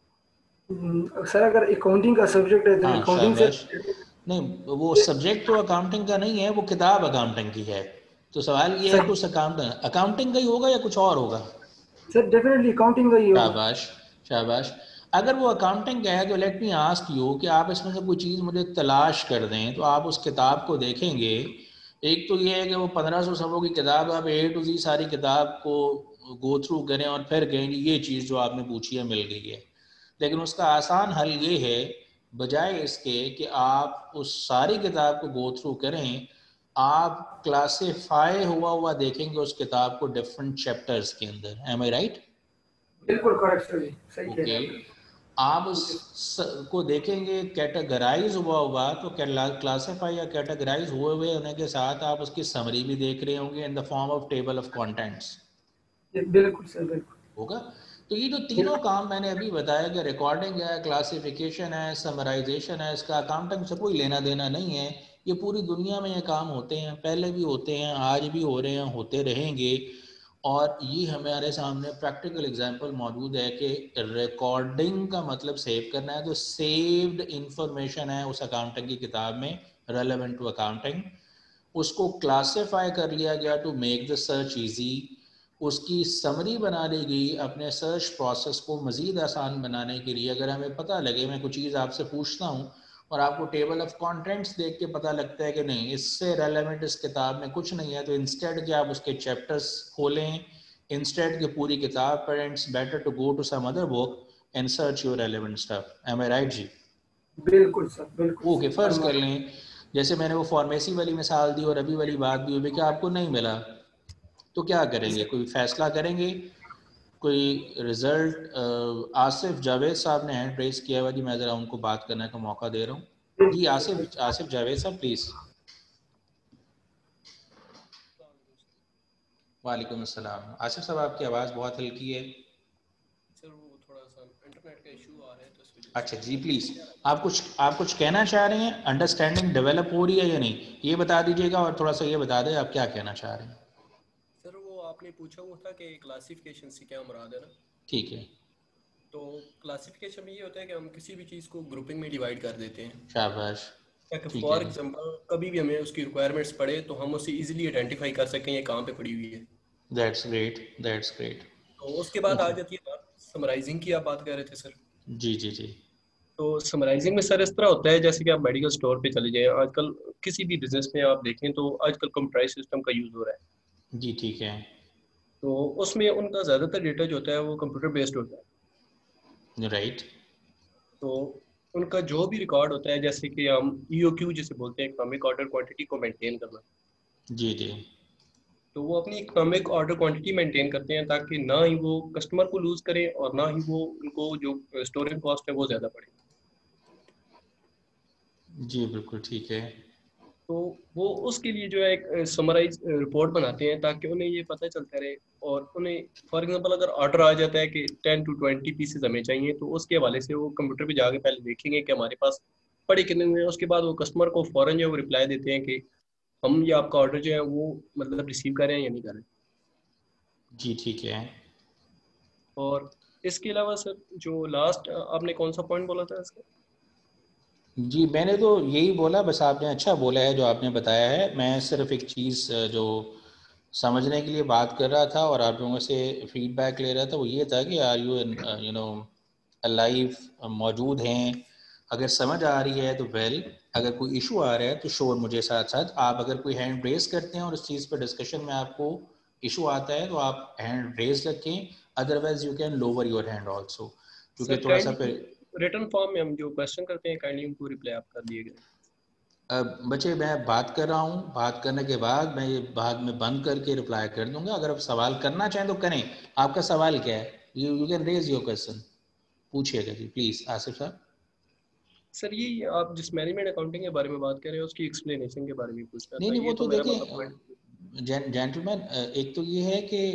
सर अगर अकाउंटिंग का सब्जेक्ट है तो हाँ अकाउंटिंग से शाबाश। नहीं, वो सब्जेक्ट तो अकाउंटिंग का नहीं है, वो किताब अकाउंटिंग की है। तो सवाल ये है कि उस अकाउंटिंग का ही होगा या कुछ और होगा? सर डेफिनेटली अकाउंटिंग का ही होगा। शाबाश शाबाश। अगर वो अकाउंटिंग का है तो लेट मी आस्क यू कि आप इसमें से कोई चीज़ मुझे तलाश कर दें, तो आप उस किताब को देखेंगे। एक तो ये है कि वो 1500 सफ़ों की किताब, आप A to Z सारी किताब को गो थ्रू करें और फिर कहेंगे ये चीज़ जो आपने पूछी है मिल गई है। लेकिन उसका आसान हल ये है, बजाय इसके कि आप उस सारी किताब को गो थ्रू करें, आप क्लासीफाई हुआ देखेंगे उस किताब को डिफरेंट चैप्टर्स के अंदर। Am I right? बिल्कुल करेक्ट सर जी, सही कह रहे हैं ओके, आप को देखेंगे कैटेगराइज हुआ, तो क्लासीफाई या कैटेगराइज हुए होने के साथ आप उसकी समरी भी देख रहे होंगे in the form of table of contents. बिल्कुल सर, बिल्कुल होगा। तो ये जो तीनों काम मैंने अभी बताया कि रिकॉर्डिंग है, क्लासिफिकेशन है, समराइजेशन है, इसका अकाउंटिंग से कोई लेना देना नहीं है। ये पूरी दुनिया में ये काम होते हैं, पहले भी होते हैं, आज भी हो रहे हैं, होते रहेंगे। और ये हमारे सामने प्रैक्टिकल एग्जांपल मौजूद है कि रिकॉर्डिंग का मतलब सेव करना है, तो सेव्ड इंफॉर्मेशन है उस अकाउंटिंग की किताब में रेलेवेंट टू अकाउंटिंग। उसको क्लासिफाई कर लिया गया to make the search easy. उसकी समरी बना ली गई अपने सर्च प्रोसेस को मज़ीद आसान बनाने के लिए। अगर हमें पता लगे, मैं कुछ चीज़ आपसे पूछता हूँ और आपको टेबल ऑफ कंटेंट्स देख के पता लगता है कि नहीं इससे रेलेवेंट इस किताब में कुछ नहीं है, तो इंस्टेड के आप उसके चैप्टर्स खोलें, इंस्टेड के पूरी किताब पढ़ें। It's better to go to some other book and search your relevant stuff. Am I right जी? बिल्कुल सर, बिल्कुल। ओके, फर्ज कर लें जैसे मैंने वो फार्मेसी वाली मिसाल दी और अभी वाली बात भी हुई कि आपको नहीं मिला, तो क्या करेंगे? कोई फैसला करेंगे? कोई रिजल्ट? आसिफ जावेद साहब ने हैंड रेस किया हुआ जी, मैं ज़रा उनको बात करने का मौका दे रहा हूँ जी। आसिफ जावेद साहब प्लीज़। वालेकुम अस्सलाम। आसिफ साहब आपकी आवाज़ बहुत हल्की है सर, वो थोड़ा सा इंटरनेट का इशू आ रहा है तो इस वजह से। अच्छा जी, प्लीज़ आप कुछ कहना चाह रहे हैं? अंडरस्टैंडिंग डेवलप हो रही है या नहीं, ये बता दीजिएगा, और थोड़ा सा ये बता दें आप क्या कहना चाह रहे हैं। सर वो आपने पूछा हुआ था कि क्लासिफिकेशन से क्या मुराद है ना? ठीक है। तो क्लासिफिकेशन में ये होता है कि हम किसी भी चीज़ को ग्रुपिंग में डिवाइड कर देते हैं। शाबाश, ठीक फॉर है। एग्जांपल कभी भी हमें उसकी रिक्वायरमेंट्स पड़े तो हम उसे इजीली आइडेंटिफाई कर सकें ये कहाँ पे पड़ी हुई है। That's great, that's great. तो उसके बाद आ जाती है बात समराइजिंग की, आप बात कर रहे थे सर। जी जी जी। तो समराइजिंग में सर इस तरह होता है जैसे कि आप मेडिकल स्टोर पे चले जाएं, आजकल किसी भी बिजनेस में आप देखें तो आजकल कंप्यूटराइज सिस्टम का यूज़ हो रहा है जी, ठीक है। तो उसमें उनका ज़्यादातर डेटा जो होता है वो कंप्यूटर बेस्ड होता है। राइट। तो उनका जो भी रिकॉर्ड होता है जैसे कि हम EOQ जिसे बोलते हैं, इकोनॉमिक ऑर्डर क्वांटिटी को मेंटेन करना। जी जी। तो वो अपनी इकोनॉमिक ऑर्डर क्वांटिटी मेंटेन करते हैं ताकि ना ही वो कस्टमर को लूज करें और ना ही वो उनको जो स्टोरेज कॉस्ट है वो ज़्यादा पड़े। जी बिल्कुल ठीक है। तो वो उसके लिए जो है एक समराइज रिपोर्ट बनाते हैं ताकि उन्हें ये पता चलता रहे। और उन्हें फॉर एग्जांपल अगर ऑर्डर आ जाता है कि 10 to 20 पीसेज हमें चाहिए, तो उसके हवाले से वो कंप्यूटर पे जाके पहले देखेंगे कि हमारे पास पड़े कितने हैं। उसके बाद वो कस्टमर को फौरन जो है वो रिप्लाई देते हैं कि हम ये आपका ऑर्डर जो है वो मतलब रिसीव कर रहे हैं या नहीं कर रहे। जी ठीक है। और इसके अलावा सर जो लास्ट आपने कौन सा पॉइंट बोला था इसका? जी मैंने तो यही बोला, बस आपने अच्छा बोला है जो आपने बताया है। मैं सिर्फ एक चीज़ जो समझने के लिए बात कर रहा था और आप लोगों से फीडबैक ले रहा था, वो ये था कि are you you know live मौजूद हैं? अगर समझ आ रही है तो वेल, अगर कोई इशू आ रहा है तो श्योर मुझे साथ साथ आप अगर कोई हैंड रेस करते हैं और इस चीज़ पर डिस्कशन में आपको इशू आता है तो आप हैंड रेस रखें, otherwise you can lower your hand also, क्योंकि थोड़ा सा रिटर्न फॉर्म में हम जो क्वेश्चन करते हैं काइंडली उनको रिप्लाई आप कर दिएगा। बच्चे मैं बात कर रहा हूँ, बात करने के बाद मैं ये बाद में बंद करके रिप्लाई कर दूंगा। अगर आप सवाल करना चाहें तो करें। आपका सवाल क्या है? You can raise your question, पूछिएगा जी प्लीज आसिफ साहब। सर ये आप जिस मैनेजमेंट अकाउंटिंग के बारे में बात कर रहे हैं उसकी एक्सप्लेनेशन के बारे में पूछना था। नहीं ये वो तो मेरा देखिए जेंटलमैन, एक तो ये है कि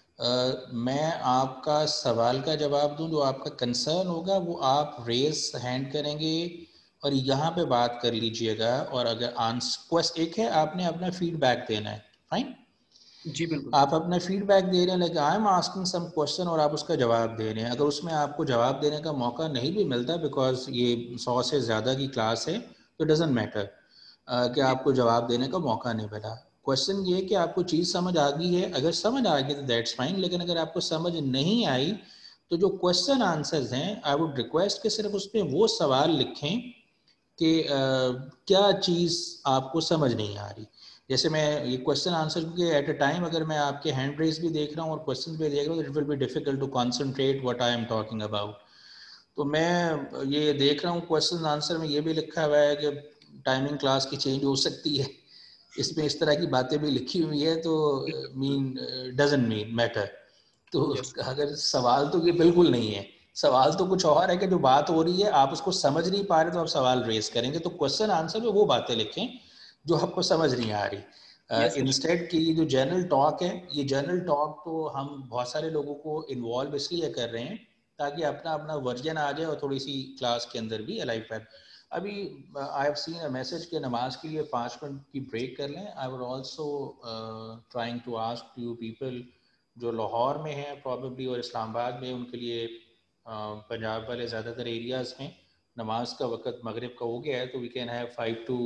मैं आपका सवाल का जवाब दूं, जो आपका कंसर्न होगा वो आप रेस हैंड करेंगे और यहाँ पे बात कर लीजिएगा। और अगर आंसर एक है, आपने अपना फीडबैक देना है, फाइन, जी बिल्कुल, आप अपना फीडबैक दे रहे हैं, like I am asking some question और आप उसका जवाब दे रहे हैं। अगर उसमें आपको जवाब देने का मौका नहीं भी मिलता बिकॉज ये 100 से ज़्यादा की क्लास है, तो डजेंट मैटर कि आपको जवाब देने का मौका नहीं मिला। क्वेश्चन ये कि आपको चीज़ समझ आ गई है, अगर समझ आ गई तो दैट्स फाइन, लेकिन अगर आपको समझ नहीं आई तो जो क्वेश्चन आंसर्स हैं आई वुड रिक्वेस्ट कि सिर्फ उसमें वो सवाल लिखें कि क्या चीज़ आपको समझ नहीं आ रही। जैसे मैं ये क्वेश्चन आंसर के एट अ टाइम अगर मैं आपके हैंड रेज भी देख रहा हूँ और क्वेश्चन भी देख रहा हूँ, it will be difficult to concentrate what I am talking about. तो मैं ये देख रहा हूँ क्वेश्चन आंसर में ये भी लिखा हुआ है कि टाइमिंग क्लास की चेंज हो सकती है, इसमें इस तरह की बातें भी लिखी हुई है, तो मीन डजंट मीन मैटर। तो अगर सवाल तो ये बिल्कुल नहीं है, सवाल तो कुछ और है कि जो बात हो रही है आप उसको समझ नहीं पा रहे तो आप सवाल रेज करेंगे। तो क्वेश्चन आंसर में वो बातें लिखें जो आपको समझ नहीं आ रही। इंस्टेड की जो जनरल टॉक है, ये जनरल टॉक तो हम बहुत सारे लोगों को इन्वॉल्व इसलिए कर रहे हैं ताकि अपना अपना वर्जन आ जाए और थोड़ी सी क्लास के अंदर भी अलाइव है। अभी I have seen a message के नमाज के लिए 5 मिनट की ब्रेक कर लें। I would also trying to ask you people जो लाहौर में है प्रॉबेबली और इस्लामाबाद में, उनके लिए पंजाब वाले ज़्यादातर एरियाज़ में नमाज का वक़्त मगरिब का हो गया है, तो we can have 5 to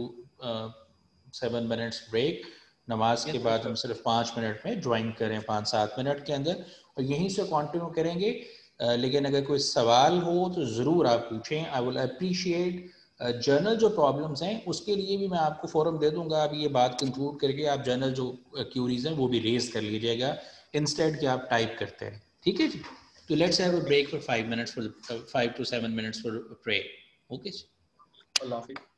7 minutes break. नमाज के बाद हम सिर्फ 5 मिनट में ज्वाइन करें, 5-7 मिनट के अंदर, और यहीं से कंटिन्यू करेंगे। लेकिन अगर कोई सवाल हो तो ज़रूर आप पूछें। I will appreciate. जर्नल जो प्रॉब्लम्स हैं उसके लिए भी मैं आपको फोरम दे दूंगा। अभी ये बात कंक्लूड करके आप जर्नल जो क्यूरीज हैं वो भी रेज कर लीजिएगा इंस्टेड कि आप टाइप करते हैं, ठीक है जी। तो let's have a break for 5 minutes, for 5 to 7 minutes for prayer, okay जी। अल्लाह हाफिज़।